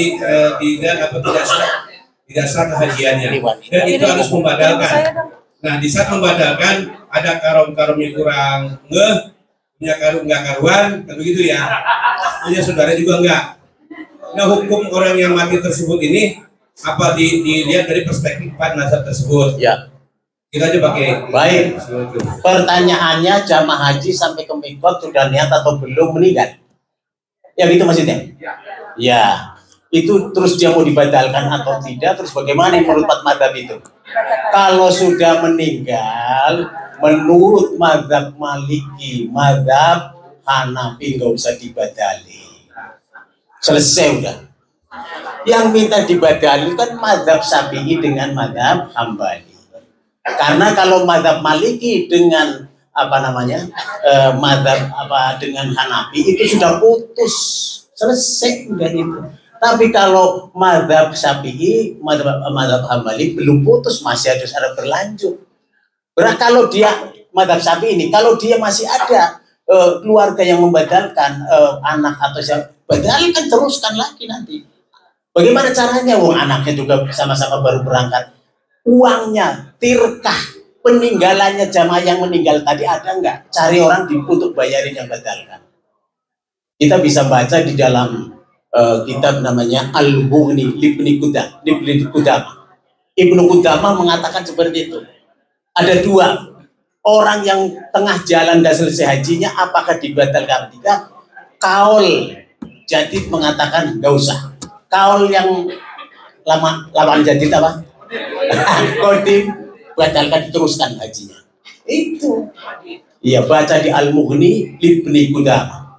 tidak sah kehajiannya, dan itu harus membadalkan. Nah, di saat membadalkan ada karom-karomnya kurang punya karum nggak karuan, kan begitu ya. Punya saudara juga enggak. Nah, hukum orang yang mati tersebut ini apa dilihat dari perspektif 4 mazhab tersebut. Ya. Kita aja pakai. Baik. Pertanyaannya, jamaah haji sampai ke mikot sudah niat atau belum meninggal? Ya gitu maksudnya? Ya. Itu terus dia mau dibatalkan atau tidak, terus bagaimana menurut 4 mazhab itu? Kalau sudah meninggal, menurut mazhab Maliki, mazhab Hanafi nggak usah dibadali. Selesai udah. Yang minta dibadali kan mazhab Syafi'i dengan mazhab Hambali. Karena kalau mazhab Maliki dengan mazhab dengan Hanafi itu sudah putus, selesai udah itu. Tapi kalau mazhab Syafi'i, mazhab Hambali belum putus, masih ada berlanjut. Berarti kalau dia mazhab Syafi'i ini, kalau dia masih ada keluarga yang membadalkan anak atau siapa, badalkan, teruskan lagi nanti. Bagaimana caranya? Wong anaknya juga sama-sama baru berangkat. Uangnya, tirkah, peninggalannya jamaah yang meninggal tadi ada nggak? Cari orang untuk bayarin yang badalkan. Kita bisa baca di dalam kitab namanya Al-Mughni Ibnu Qudamah. Ibnu Qudamah mengatakan seperti itu. Ada 2 orang yang tengah jalan dan selesai hajinya, apakah dibatalkan? Tidak. Kaul Jadid mengatakan nggak usah. Kaul yang lawan Jadid apa? Kodim batalkan, diteruskan hajinya. Itu. Iya, baca di Al-Mughni Libni Qudamah.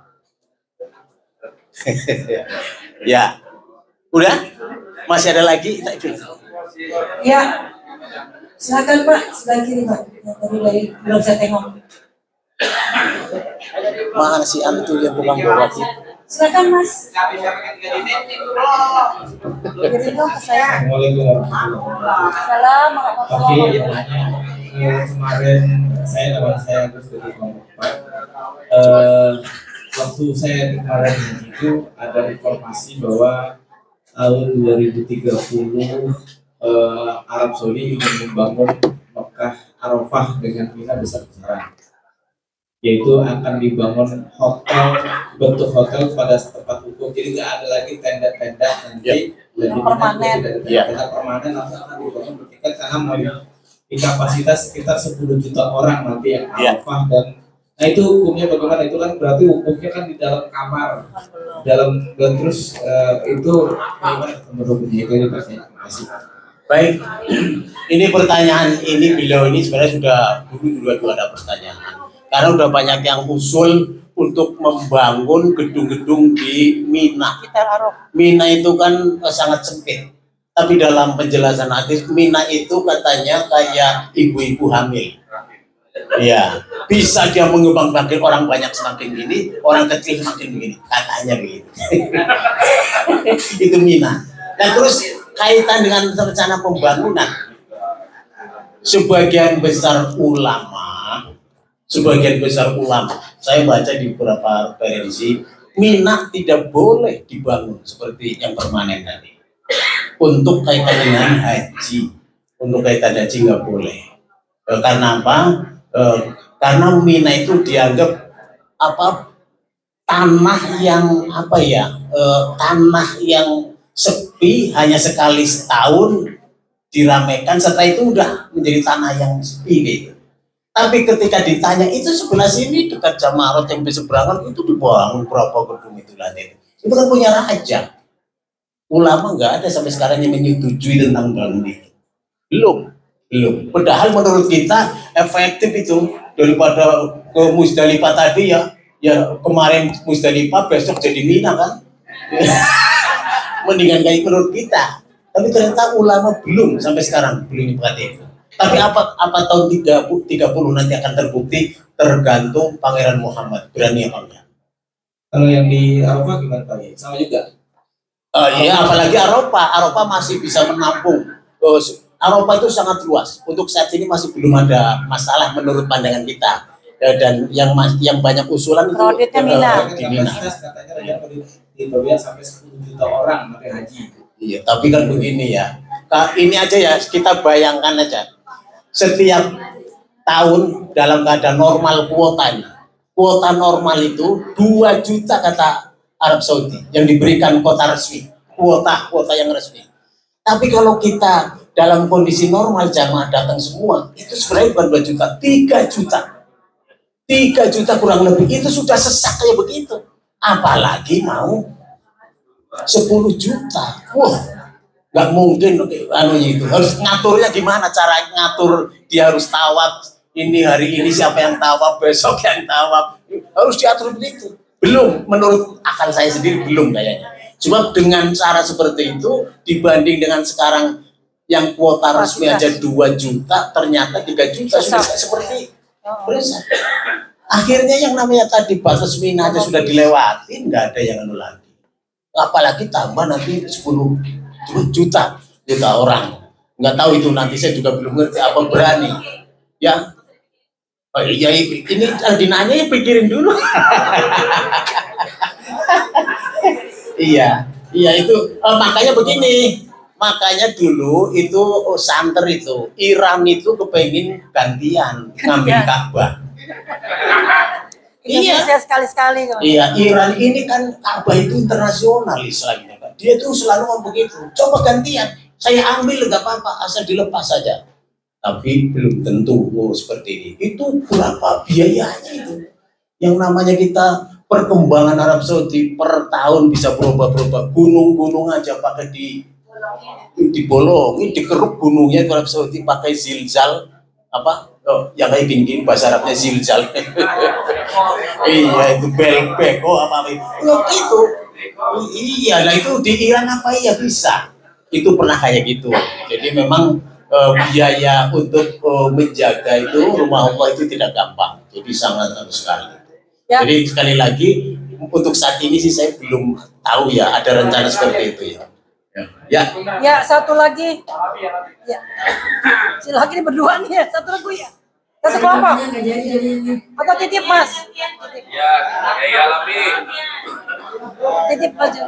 Ya. Udah? Masih ada lagi? Ya. Silakan Pak, sebelah kiri Pak. Yang tadi dari belum saya tengok. Mana si Antu yang pulang bawa sih? Silakan Mas. Kirim dong ke saya. Salam warahmatullahi wabarakatuh. Kemarin saya Agus dari Kompas. Waktu saya kemarin itu ada informasi bahwa tahun 2030 Arab Saudi ingin membangun Mekah Arafah dengan Mina besar-besaran, yaitu akan dibangun hotel, bentuk hotel pada tempat hukum, jadi nggak ada lagi tenda-tenda nanti yang permanen, tenda permanen langsung akan dibangun bertingkat karena mau di kapasitas sekitar 10 juta orang nanti yang Arafah. Dan nah itu hukumnya bagaimana? Itu kan berarti hukumnya kan di dalam kamar, dan terus itu bagaimana menurutnya? Itu terima kasih. Baik, ini pertanyaan ini beliau ini sebenarnya sudah dulu ada pertanyaan. Karena udah banyak yang usul untuk membangun gedung-gedung di Mina. Mina itu kan sangat sempit. Tapi dalam penjelasan hadis, Mina itu katanya kayak ibu-ibu hamil. Ya, bisa dia mengembang-biakan orang banyak semakin gini, orang kecil semakin begini. Katanya begitu. Itu Mina. Dan terus kaitan dengan rencana pembangunan, sebagian besar ulama, saya baca di beberapa referensi, Mina tidak boleh dibangun seperti yang permanen tadi. Untuk kaitan dengan haji, nggak boleh. Karena apa? Karena Mina itu dianggap tanah yang tanah yang sepi, hanya sekali setahun diramaikan, setelah itu udah menjadi tanah yang sepi gitu. Tapi ketika ditanya itu sebelah sini dekat Jamarot yang di seberangan itu dibangun berapa gedung itu kan punya raja. Ulama nggak ada sampai sekarang yang menyetujui tentang bangun itu. Belum. Padahal menurut kita efektif itu daripada ke Musdalifah tadi ya kemarin Musdalifah besok jadi Mina kan. Mendingan kayak menurut kita. Tapi ternyata ulama belum sampai sekarang belum diperhati itu. Tapi apa tahun 30 nanti akan terbukti, tergantung Pangeran Muhammad berani apa enggak. Kalau yang di Arafah gimana Pak? Sama juga. Iya, apalagi Arafah masih bisa menampung. Arafah itu sangat luas. Untuk saat ini masih belum ada masalah menurut pandangan kita. Dan yang banyak usulan itu di Mina. Katanya yang sampai 10 juta orang pakai haji. Iya, tapi kan begini ya. Ini aja ya, kita bayangkan aja. Setiap tahun dalam keadaan normal kuota normal itu 2 juta kata Arab Saudi yang diberikan kuota resmi, kuota yang resmi. Tapi kalau kita dalam kondisi normal jamaah datang semua, itu sebenarnya bukan 2 juta, 3 juta. 3 juta kurang lebih, itu sudah sesak kayak begitu. Apalagi mau 10 juta. Wah, nggak mungkin itu. Harus ngaturnya gimana? Cara ngatur, dia harus tawaf. Ini hari ini siapa yang tawaf, besok yang tawaf. Harus diatur begitu. Belum, menurut akal saya sendiri belum kayaknya. Cuma dengan cara seperti itu dibanding dengan sekarang yang kuota resmi aja 2 juta, ternyata 3 juta sudah seperti berasa. Akhirnya yang namanya tadi batas Mina aja sudah dilewatin, nggak ada yang anu lagi. Apalagi tambah nanti 10 juta orang. Nggak tahu itu nanti, saya juga belum ngerti apa berani. Ya, oh iya ini Aldinanya ya pikirin dulu. Iya itu makanya begini. Makanya dulu itu santer itu Iran itu kepengin gantian ngambil Ka'bah. Iya, sekali-sekali. Iya, Iran ini kan Ka'bah itu internasionalis lagi kan. Dia tuh selalu ngomong begitu. Coba gantian, saya ambil nggak apa-apa, asal dilepas saja. Tapi belum tentu seperti ini. Itu berapa biayanya itu? Yang namanya kita perkembangan Arab Saudi per tahun bisa berubah-berubah. Gunung-gunung aja pakai dibolongin, dikeruk gunungnya di Arab Saudi pakai zilzal apa? Oh, yang kayak gini bahasa Arabnya zilzal. Iya itu belbek, apa itu? Iya, lah itu di Iran apa ya bisa? Itu pernah kayak gitu. Jadi memang biaya untuk menjaga itu rumah Allah itu tidak gampang. Jadi sangat sekali. Ya. Jadi sekali lagi untuk saat ini sih saya belum tahu ya ada rencana seperti itu ya. Ya. Ya satu lagi. Ya. Silahkan berdua nih ya satu lagu ya. Satu kelompok. Atau titip Mas. Ya, ya lebih. Titip aja.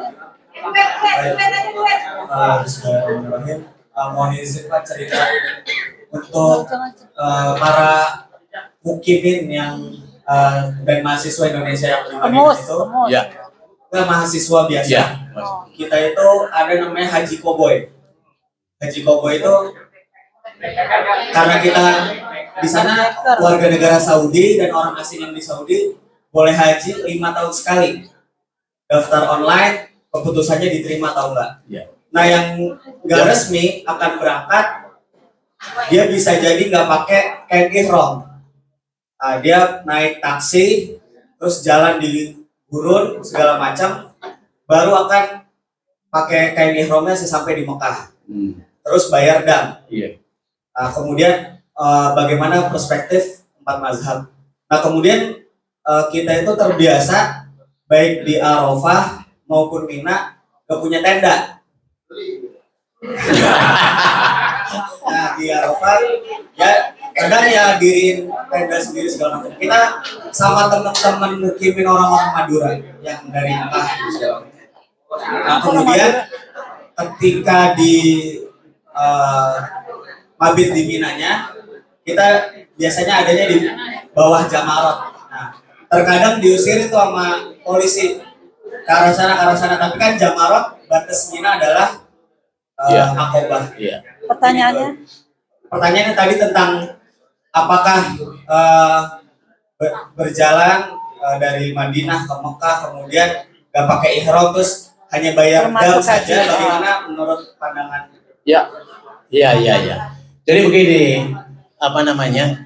Bismillahirrahmanirrahim. Mohon izin Pak cerita untuk para mukimin yang dan mahasiswa Indonesia yang terlibat itu, ya. Kita mahasiswa biasa. Ya. Kita itu ada namanya Haji Koboy. Haji Koboy itu karena kita di sana warga negara Saudi dan orang asing yang di Saudi boleh haji 5 tahun sekali. Daftar online, keputusannya diterima atau enggak. Ya. Nah yang nggak resmi akan berangkat, dia bisa jadi nggak pakai kain ihram. Dia naik taksi, terus jalan di gurun segala macam, baru akan pakai kain ihramnya sampai di Mekah. Terus bayar dam. Kemudian bagaimana perspektif 4 mazhab. Nah kemudian kita itu terbiasa baik di Arafah maupun Mina gak punya tenda. Nah di Arafah ya kadang ya diriin tenda sendiri segala macam. Kita sama teman-teman mukimin orang-orang Madura yang dari Mekah segala macam. Nah kemudian ketika di mabit di Minanya, kita biasanya adanya di bawah Jamarot. Nah, terkadang diusir itu sama polisi ke arah sana, tapi kan Jamarot batas Mina adalah Aqobah. Pertanyaannya tadi tentang apakah berjalan dari Madinah ke Mekah kemudian gak pakai ihram terus hanya bayar dam saja, bagaimana menurut pandangan? Ya. Jadi begini, apa namanya?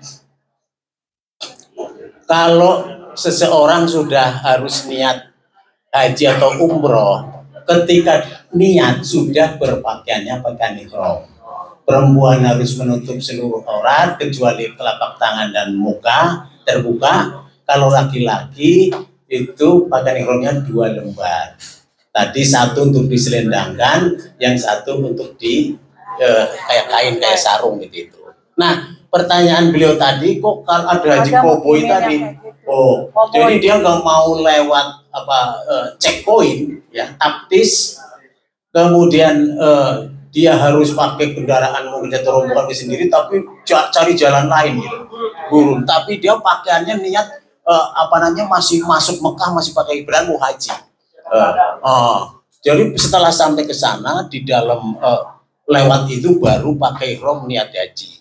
Kalau seseorang sudah harus niat haji atau umroh, ketika niat sudah berpakaiannya pakaian ihram. Perempuan harus menutup seluruh aurat kecuali telapak tangan dan muka terbuka. Kalau laki-laki itu pakaian ihramnya 2 lembar. Tadi satu untuk diselendangkan, yang satu untuk di kayak kain kayak sarung gitu. Nah, pertanyaan beliau tadi kok kalau ada Haji Koboy tadi, jadi dia nggak mau lewat checkpoint ya taktis, kemudian dia harus pakai kendaraan mobil atau rombongan sendiri, tapi cari jalan lain gitu, gurun. Tapi dia pakaiannya niat masih masuk Mekah, masih pakai ihram mau haji. Jadi setelah sampai ke sana di dalam lewat itu baru pakai ihram niat haji.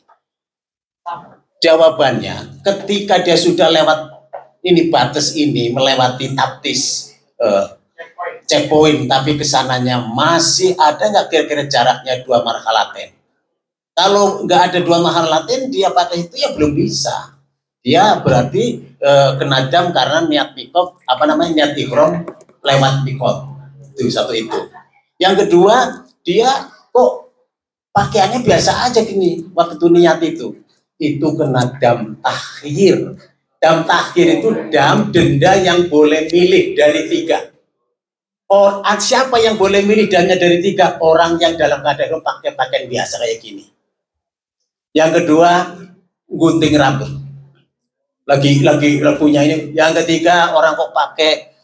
Jawabannya, ketika dia sudah lewat ini batas ini, melewati taktis checkpoint, tapi kesananya masih ada nggak kira-kira jaraknya 2 marhalaten? Kalau nggak ada 2 marhalaten, dia pakai itu ya belum bisa. Dia berarti kena dam karena niat mikot, niat ihram lewat mikot. Itu satu itu. Yang kedua, dia kok pakaiannya biasa aja gini waktu niat itu kena dam takhir. Dam takhir itu dam denda yang boleh milih dari 3. Siapa yang boleh milih damnya dari 3? Orang yang dalam keadaan pakai pakaian biasa kayak gini. Yang kedua, gunting rambut. Lagi punya ini. Yang ketiga, orang kok pakai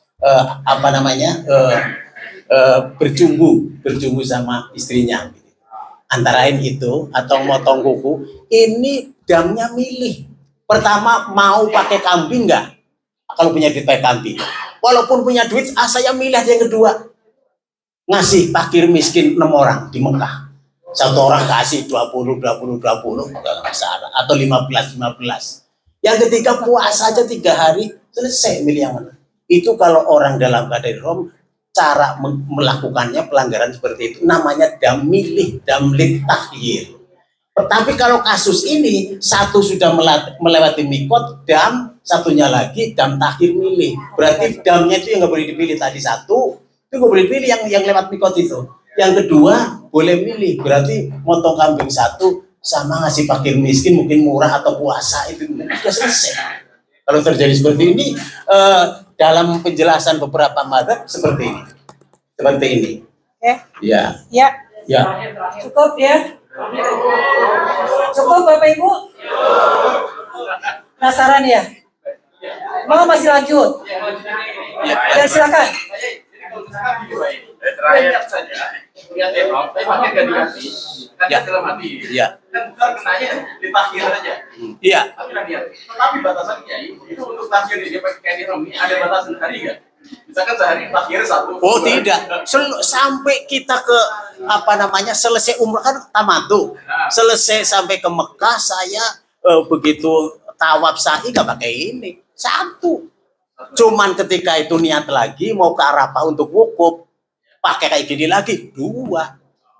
berjumbu sama istrinya. Antara lain itu atau motong kuku, ini damnya milih. Pertama mau pakai kambing nggak? Kalau punya duit pakai kambing. Walaupun punya duit, saya milih yang kedua. Ngasih fakir miskin 6 orang di Mekah. Satu orang kasih 20, nggak masalah. Atau 15. Yang ketiga puasa aja 3 hari, selesai milih yang mana? Itu kalau orang dalam keadaan ihram, cara melakukannya pelanggaran seperti itu namanya dam milih, damlik takhir. Tapi kalau kasus ini satu sudah melewati mikot dam, satunya lagi dam takhir milih. Berarti damnya itu yang nggak boleh dipilih tadi satu, itu nggak boleh dipilih yang lewat mikot itu. Yang kedua boleh milih, berarti motong kambing satu sama ngasih fakir miskin mungkin murah atau puasa itu sudah selesai. Kalau terjadi seperti ini dalam penjelasan beberapa madzhab seperti ini. Seperti ini. Ya. Ya. Ya. Cukup ya. Cukup Bapak Ibu? Penasaran ya? Mau masih lanjut? Ya silakan. Terakhir saja, lihat ya, tapi pakai gak diganti, kan dalam hati. Iya. Kan kenanya di takhir aja. Iya. Tapi batasannya itu untuk takhir dia pakai kayak ini ada batasan hari nggak? Misalkan sehari takhir satu. Oh tidak, sampai kita ke selesai umrah kan tamattu. Selesai sampai ke Mekah saya begitu tawaf sa'i nggak pakai ini satu. Cuman ketika itu niat lagi mau ke Arafah untuk wukuf pakai kayak gini lagi dua.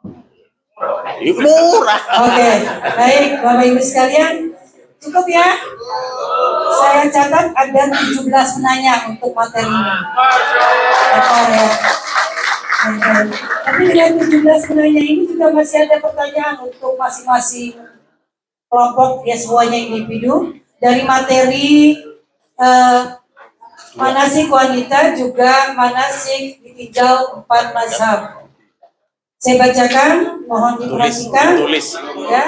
Murah. Oke, baik Bapak Ibu sekalian, cukup ya. Saya catat ada 17 penanya untuk materi ini. Ya. Tapi dengan 17 penanya ini juga masih ada pertanyaan untuk masing-masing kelompok, ya semuanya individu. Dari materi manasik wanita juga manasik ditinjau 4 mazhab. Saya bacakan, mohon diperhatikan. Ya.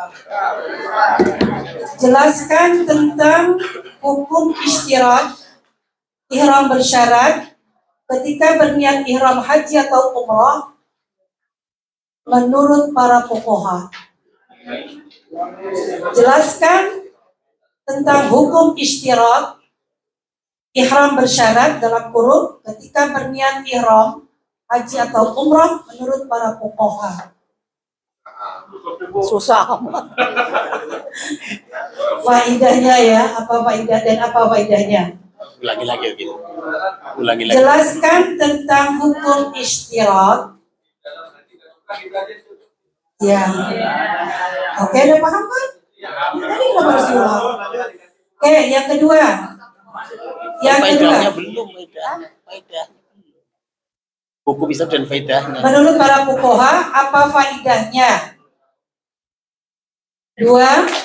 Jelaskan tentang hukum isyarat ihram bersyarat ketika berniat ihram haji atau umrah menurut para fuqaha. Jelaskan tentang hukum isyarat ihram bersyarat dalam kurung ketika berniat ihram haji atau umrah menurut para fuqaha. Susah. Faidahnya ya, apa faidah dan apa faidahnya? Ulangi gitu. Ulangi lagi. Jelaskan tentang hukum isyarat. Ya. Oke, udah paham kan? Tadi kenapa harus diulang? Oke, yang kedua. Yang kedua. Belum faidah. Hukum Islam dan faidahnya. Menurut para fuqaha, apa faidahnya? 2.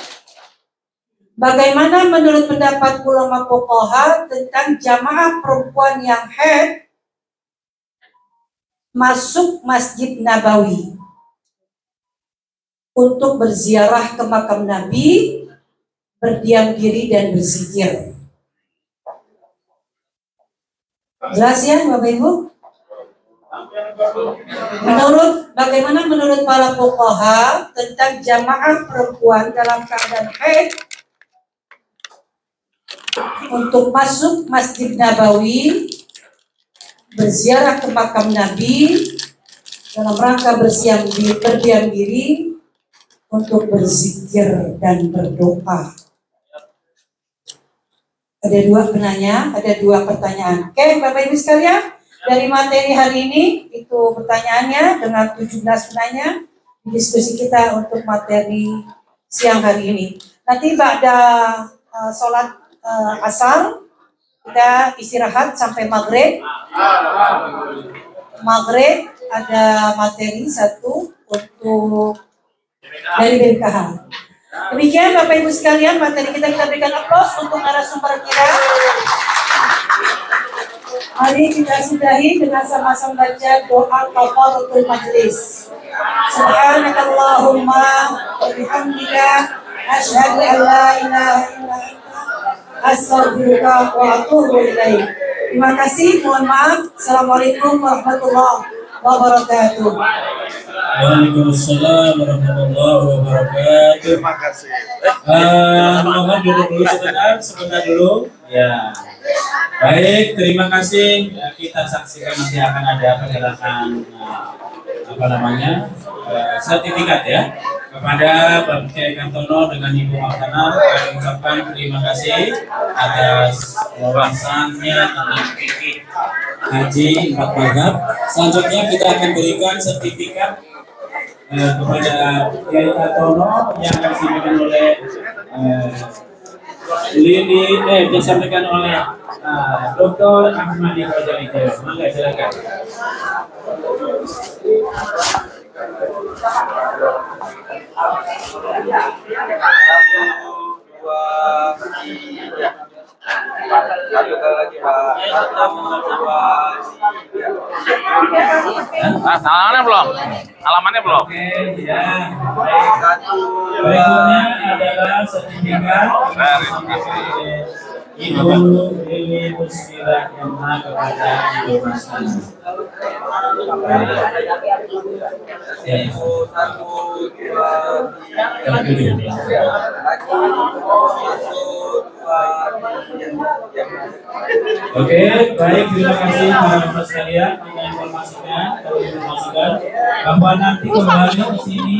Bagaimana menurut pendapat ulama fuqaha tentang jamaah perempuan yang haid masuk Masjid Nabawi untuk berziarah ke makam Nabi, berdiam diri dan berzikir? Jelas ya Bapak Ibu? Bagaimana menurut para fuqaha tentang jamaah perempuan dalam keadaan haid untuk masuk Masjid Nabawi, berziarah ke makam Nabi dalam rangka berdiam diri untuk berzikir dan berdoa? Ada 2 penanya, ada 2 pertanyaan. Oke, Bapak Ibu sekalian, dari materi hari ini itu pertanyaannya dengan 17 penanya di diskusi kita untuk materi siang hari ini. Nanti pada sholat asar kita istirahat sampai maghrib. Maghrib ada materi 1 untuk dari BMKH. Demikian Bapak Ibu sekalian, materi kita berikan aplaus untuk narasumber kita. Mari kita sudahi dengan sama-sama baca doa kafaratul majlis. Subhanakallahumma wa bihamdika asyhadu an la ilaha illa anta astaghfiruka wa atubu ilaik. Terima kasih, mohon maaf. Assalamualaikum warahmatullahi wabarakatuh. Waalaikumsalam warahmatullahi wabarakatuh. Terima kasih. Mohon duduk dulu sebentar dulu. Ya. Baik, terima kasih. Kita saksikan nanti akan ada penyerahan sertifikat ya. Kepada Bapak Kiai Kartono dengan Ibu Mahdana, kami ucapkan terima kasih atas wawasannya tentang fikih haji 4 mazhab. Selanjutnya kita akan berikan sertifikat kepada Kiai Kartono yang akan disampaikan oleh disampaikan oleh Dr. Ahmadi Khojalijo. Mangga silakan. Alamannya belum? Alamannya belum? Oke, ya. Berikutnya adalah sertifikat Ibu Dewi Musfira MH kepada Ibu Masna. Oke, baik, terima kasih teman-teman sekalian. Kita informasikan bahwa nanti kembali ke sini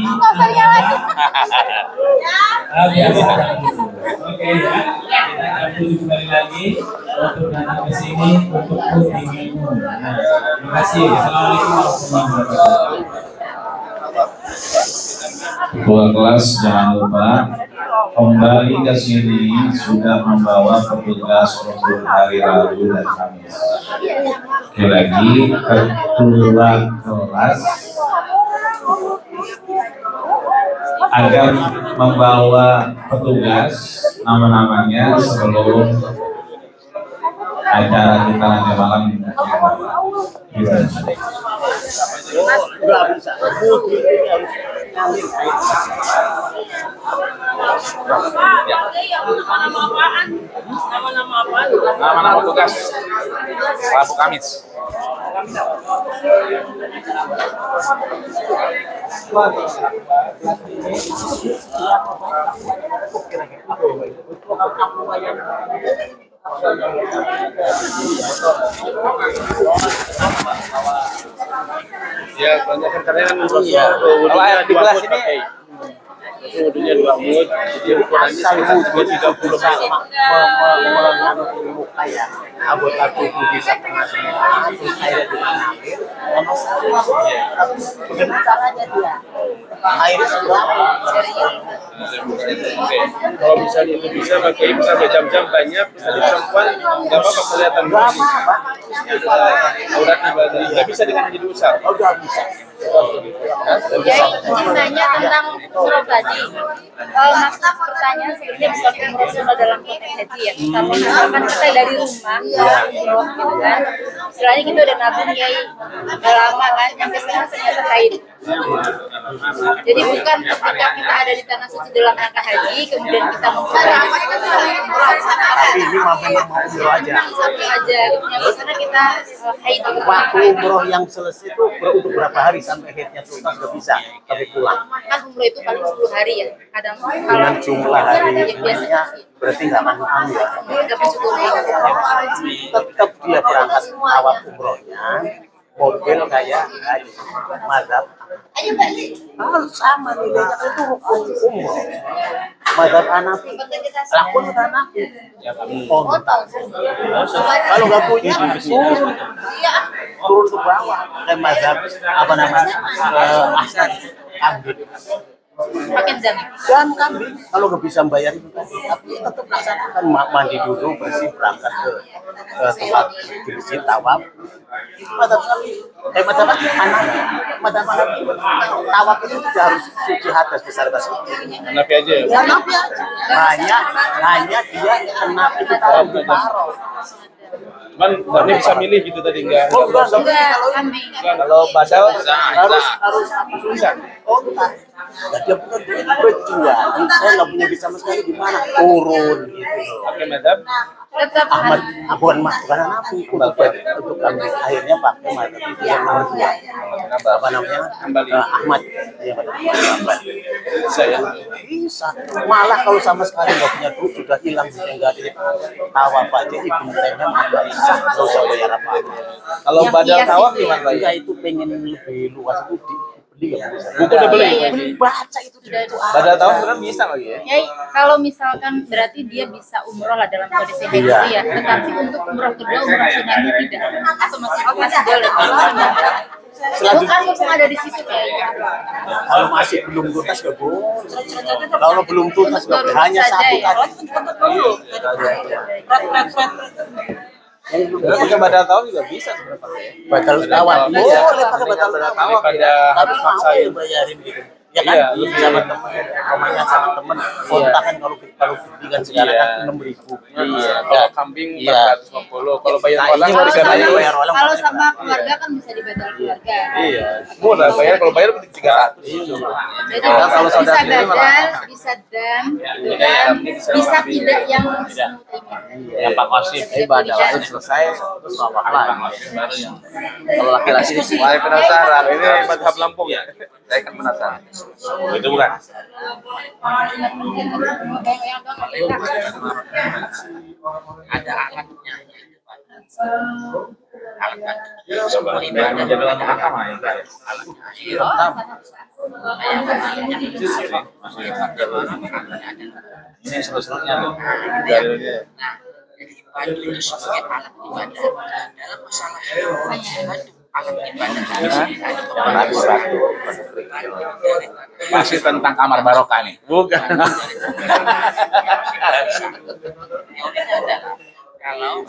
oke ya, kita akan kembali lagi untuk datang ke sini untuk puting ilmu. Terima kasih. Assalamualaikum warahmatullahi wabarakatuh. Ketua kelas jangan lupa kembali ke sini sudah membawa petugas untuk hari Rabu dan Kamis. Sekali lagi ketua kelas agar membawa petugas nama-namanya sebelum acara kita nanti malam. Nama-nama petugas Rabu Kamis. Ya, banyak karya kan kalau di kelas ini wudhunya 2 mud, jadi ukurannya sekitar 30 muka ya, anggota tubuh bisa kena semua, terus airnya mengalir, nggak masalah. Bagaimana caranya dia? Airnya seberapa? Kalau misalnya itu bisa pakai sampai jam-jam banyak, misalnya perempuan nggak apa-apa kelihatan lagi. Aurat ibadah nggak bisa dengan haji usar. Oh, nggak bisa. Jadi izin nanya tentang umroh tadi. Maksud pertanyaan sebenarnya bukan umroh cuma dalam konteks haji ya. Tapi misalkan kita dari rumah umroh gitu kan. Istilahnya kita udah nabung ya udah lama kan, sampai sekarang ternyata haid. Jadi bukan ketika kita ada di tanah suci dalam rangka haji, kemudian kita memulai Tapi ini memang mau umroh aja. satu aja, gitu ya. Karena kita haid. Waktu umroh yang selesai itu untuk berapa hari sampai haidnya tuntas nggak bisa, tapi pulang. Kan umroh itu paling 10 hari ya. Kadang Dengan jumlah hari biasanya berarti nggak akan ya. nggak mencukupi. Tetap dia berangkat awal umrohnya mobil kayak mazhab sama nilainya itu hukum umroh. Mazhab Hanafi lakon Hanafi. Kalau nggak punya turun ke bawah kayak mazhab apa namanya Ahsan Abid. Pakai jam Kambing kalau nggak bisa bayar itu tadi, tapi tetap laksanakan mandi dulu, bersih, berangkat ke tempat bersih, tawaf. Mazhab tawaf itu tidak harus suci hadas besar besar. Hanafi aja ya. Ya Hanafi aja. Hanya dia Hanafi itu taruh di paro. Cuman ini bisa milih gitu tadi enggak. Kalau badal harus bisa. Oh enggak. Nah, dia punya duit berjuang. Saya nggak punya duit sama sekali, gimana? Turun gitu. Pakai madhab Ahmad Abuan Mas bukan Hanafi untuk kambing. Akhirnya pakai mazhab itu yang nomor 2. Apa namanya? Ahmad. Ya, Ahmad. bisa ya. Bisa. Malah kalau sama sekali nggak punya duit sudah hilang sehingga dia tawaf aja ibu tanya nggak bisa, nggak usah bayar apa. Kalau badal tawaf gimana Pak? Dia itu pengen lebih luas itu beli nggak bisa. Buku udah beli. Belum baca itu sudah itu. Pada tahun sebenarnya bisa lagi ya. Ya, kalau misalkan berarti dia bisa umroh lah dalam kondisi haji ya. Tetapi untuk umroh kedua, umroh sunnah itu tidak. Atau masih boleh. Bukan mumpung ada di situ kayak gitu. Kalau masih belum tuntas nggak boleh. Kalau belum tuntas nggak boleh. Hanya satu kali. Pakai badal tahun juga bisa sebenarnya. Badal awal boleh pakai badal awal. Harus maksain bayarin gitu. Ya kan, sama temen, rumahnya sama temen, kontakan kalau bimbingan sekarang kan 6.000. Iya, kalau kambing 450, kalau bayar orang bayar orang. Kalau sama keluarga kan bisa dibatal keluarga. Iya, murah bayar, kalau bayar penting 300. Jadi kalau bisa badal, bisa dan bisa tidak yang yang Pak Wasim, badal itu selesai terus apa lagi? Baru yang kalau laki-laki mulai penasaran, ini Madhab Lampung ya. Saya kan penasaran. Itu bukan. Ada alatnya. Semua ibadah dalam agama ya. Ini seluruhnya dalilnya. Jadi itu sebagai alat ibadah dalam masalah masih tentang kamar barokah nih. Bukan. Kalau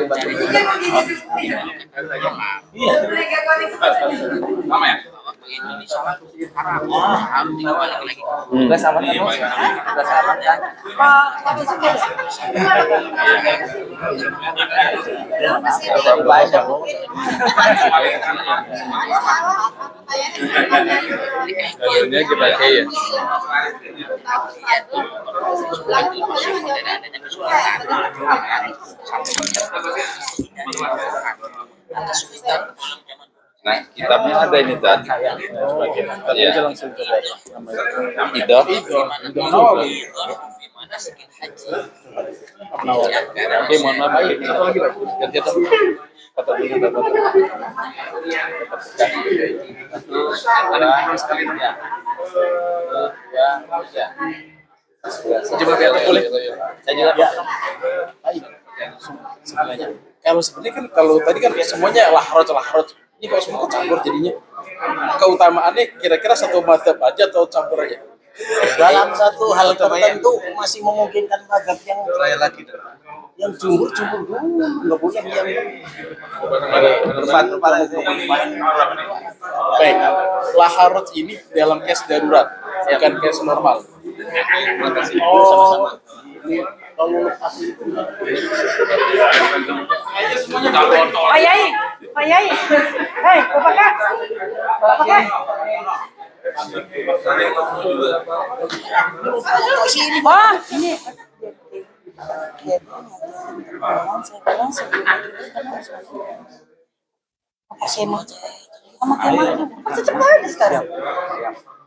sama ya? ini salah haram harus dikembalikan lagi. Enggak sama kan? Enggak sama kan? Dalilnya dipakai ya. Nah, kitabnya ada ini dan sebagian Tapi aja langsung coba. itu. Oke, mohon maaf. Satu lagi Pak. Ganti atau kata dulu dapat. Ada sekali ya. Ya. Coba lihat boleh. Saya juga ya. Sebenarnya. Kalau sebenarnya kan kalau tadi kan semuanya lahroj. Ini kalau semua campur jadinya. Keutamaannya kira-kira satu mazhab aja atau campur aja? Dalam satu hal tertentu masih memungkinkan mazhab yang jumhur dulu, nggak boleh yang Baik, laharot ini dalam case darurat, bukan case normal. sama-sama. Kalau lepas itu Pak Yai, hei, Bapak Kak. Wah, ini. Saya bilang sebelum saya mau sama Kemal, masih cepat sekarang.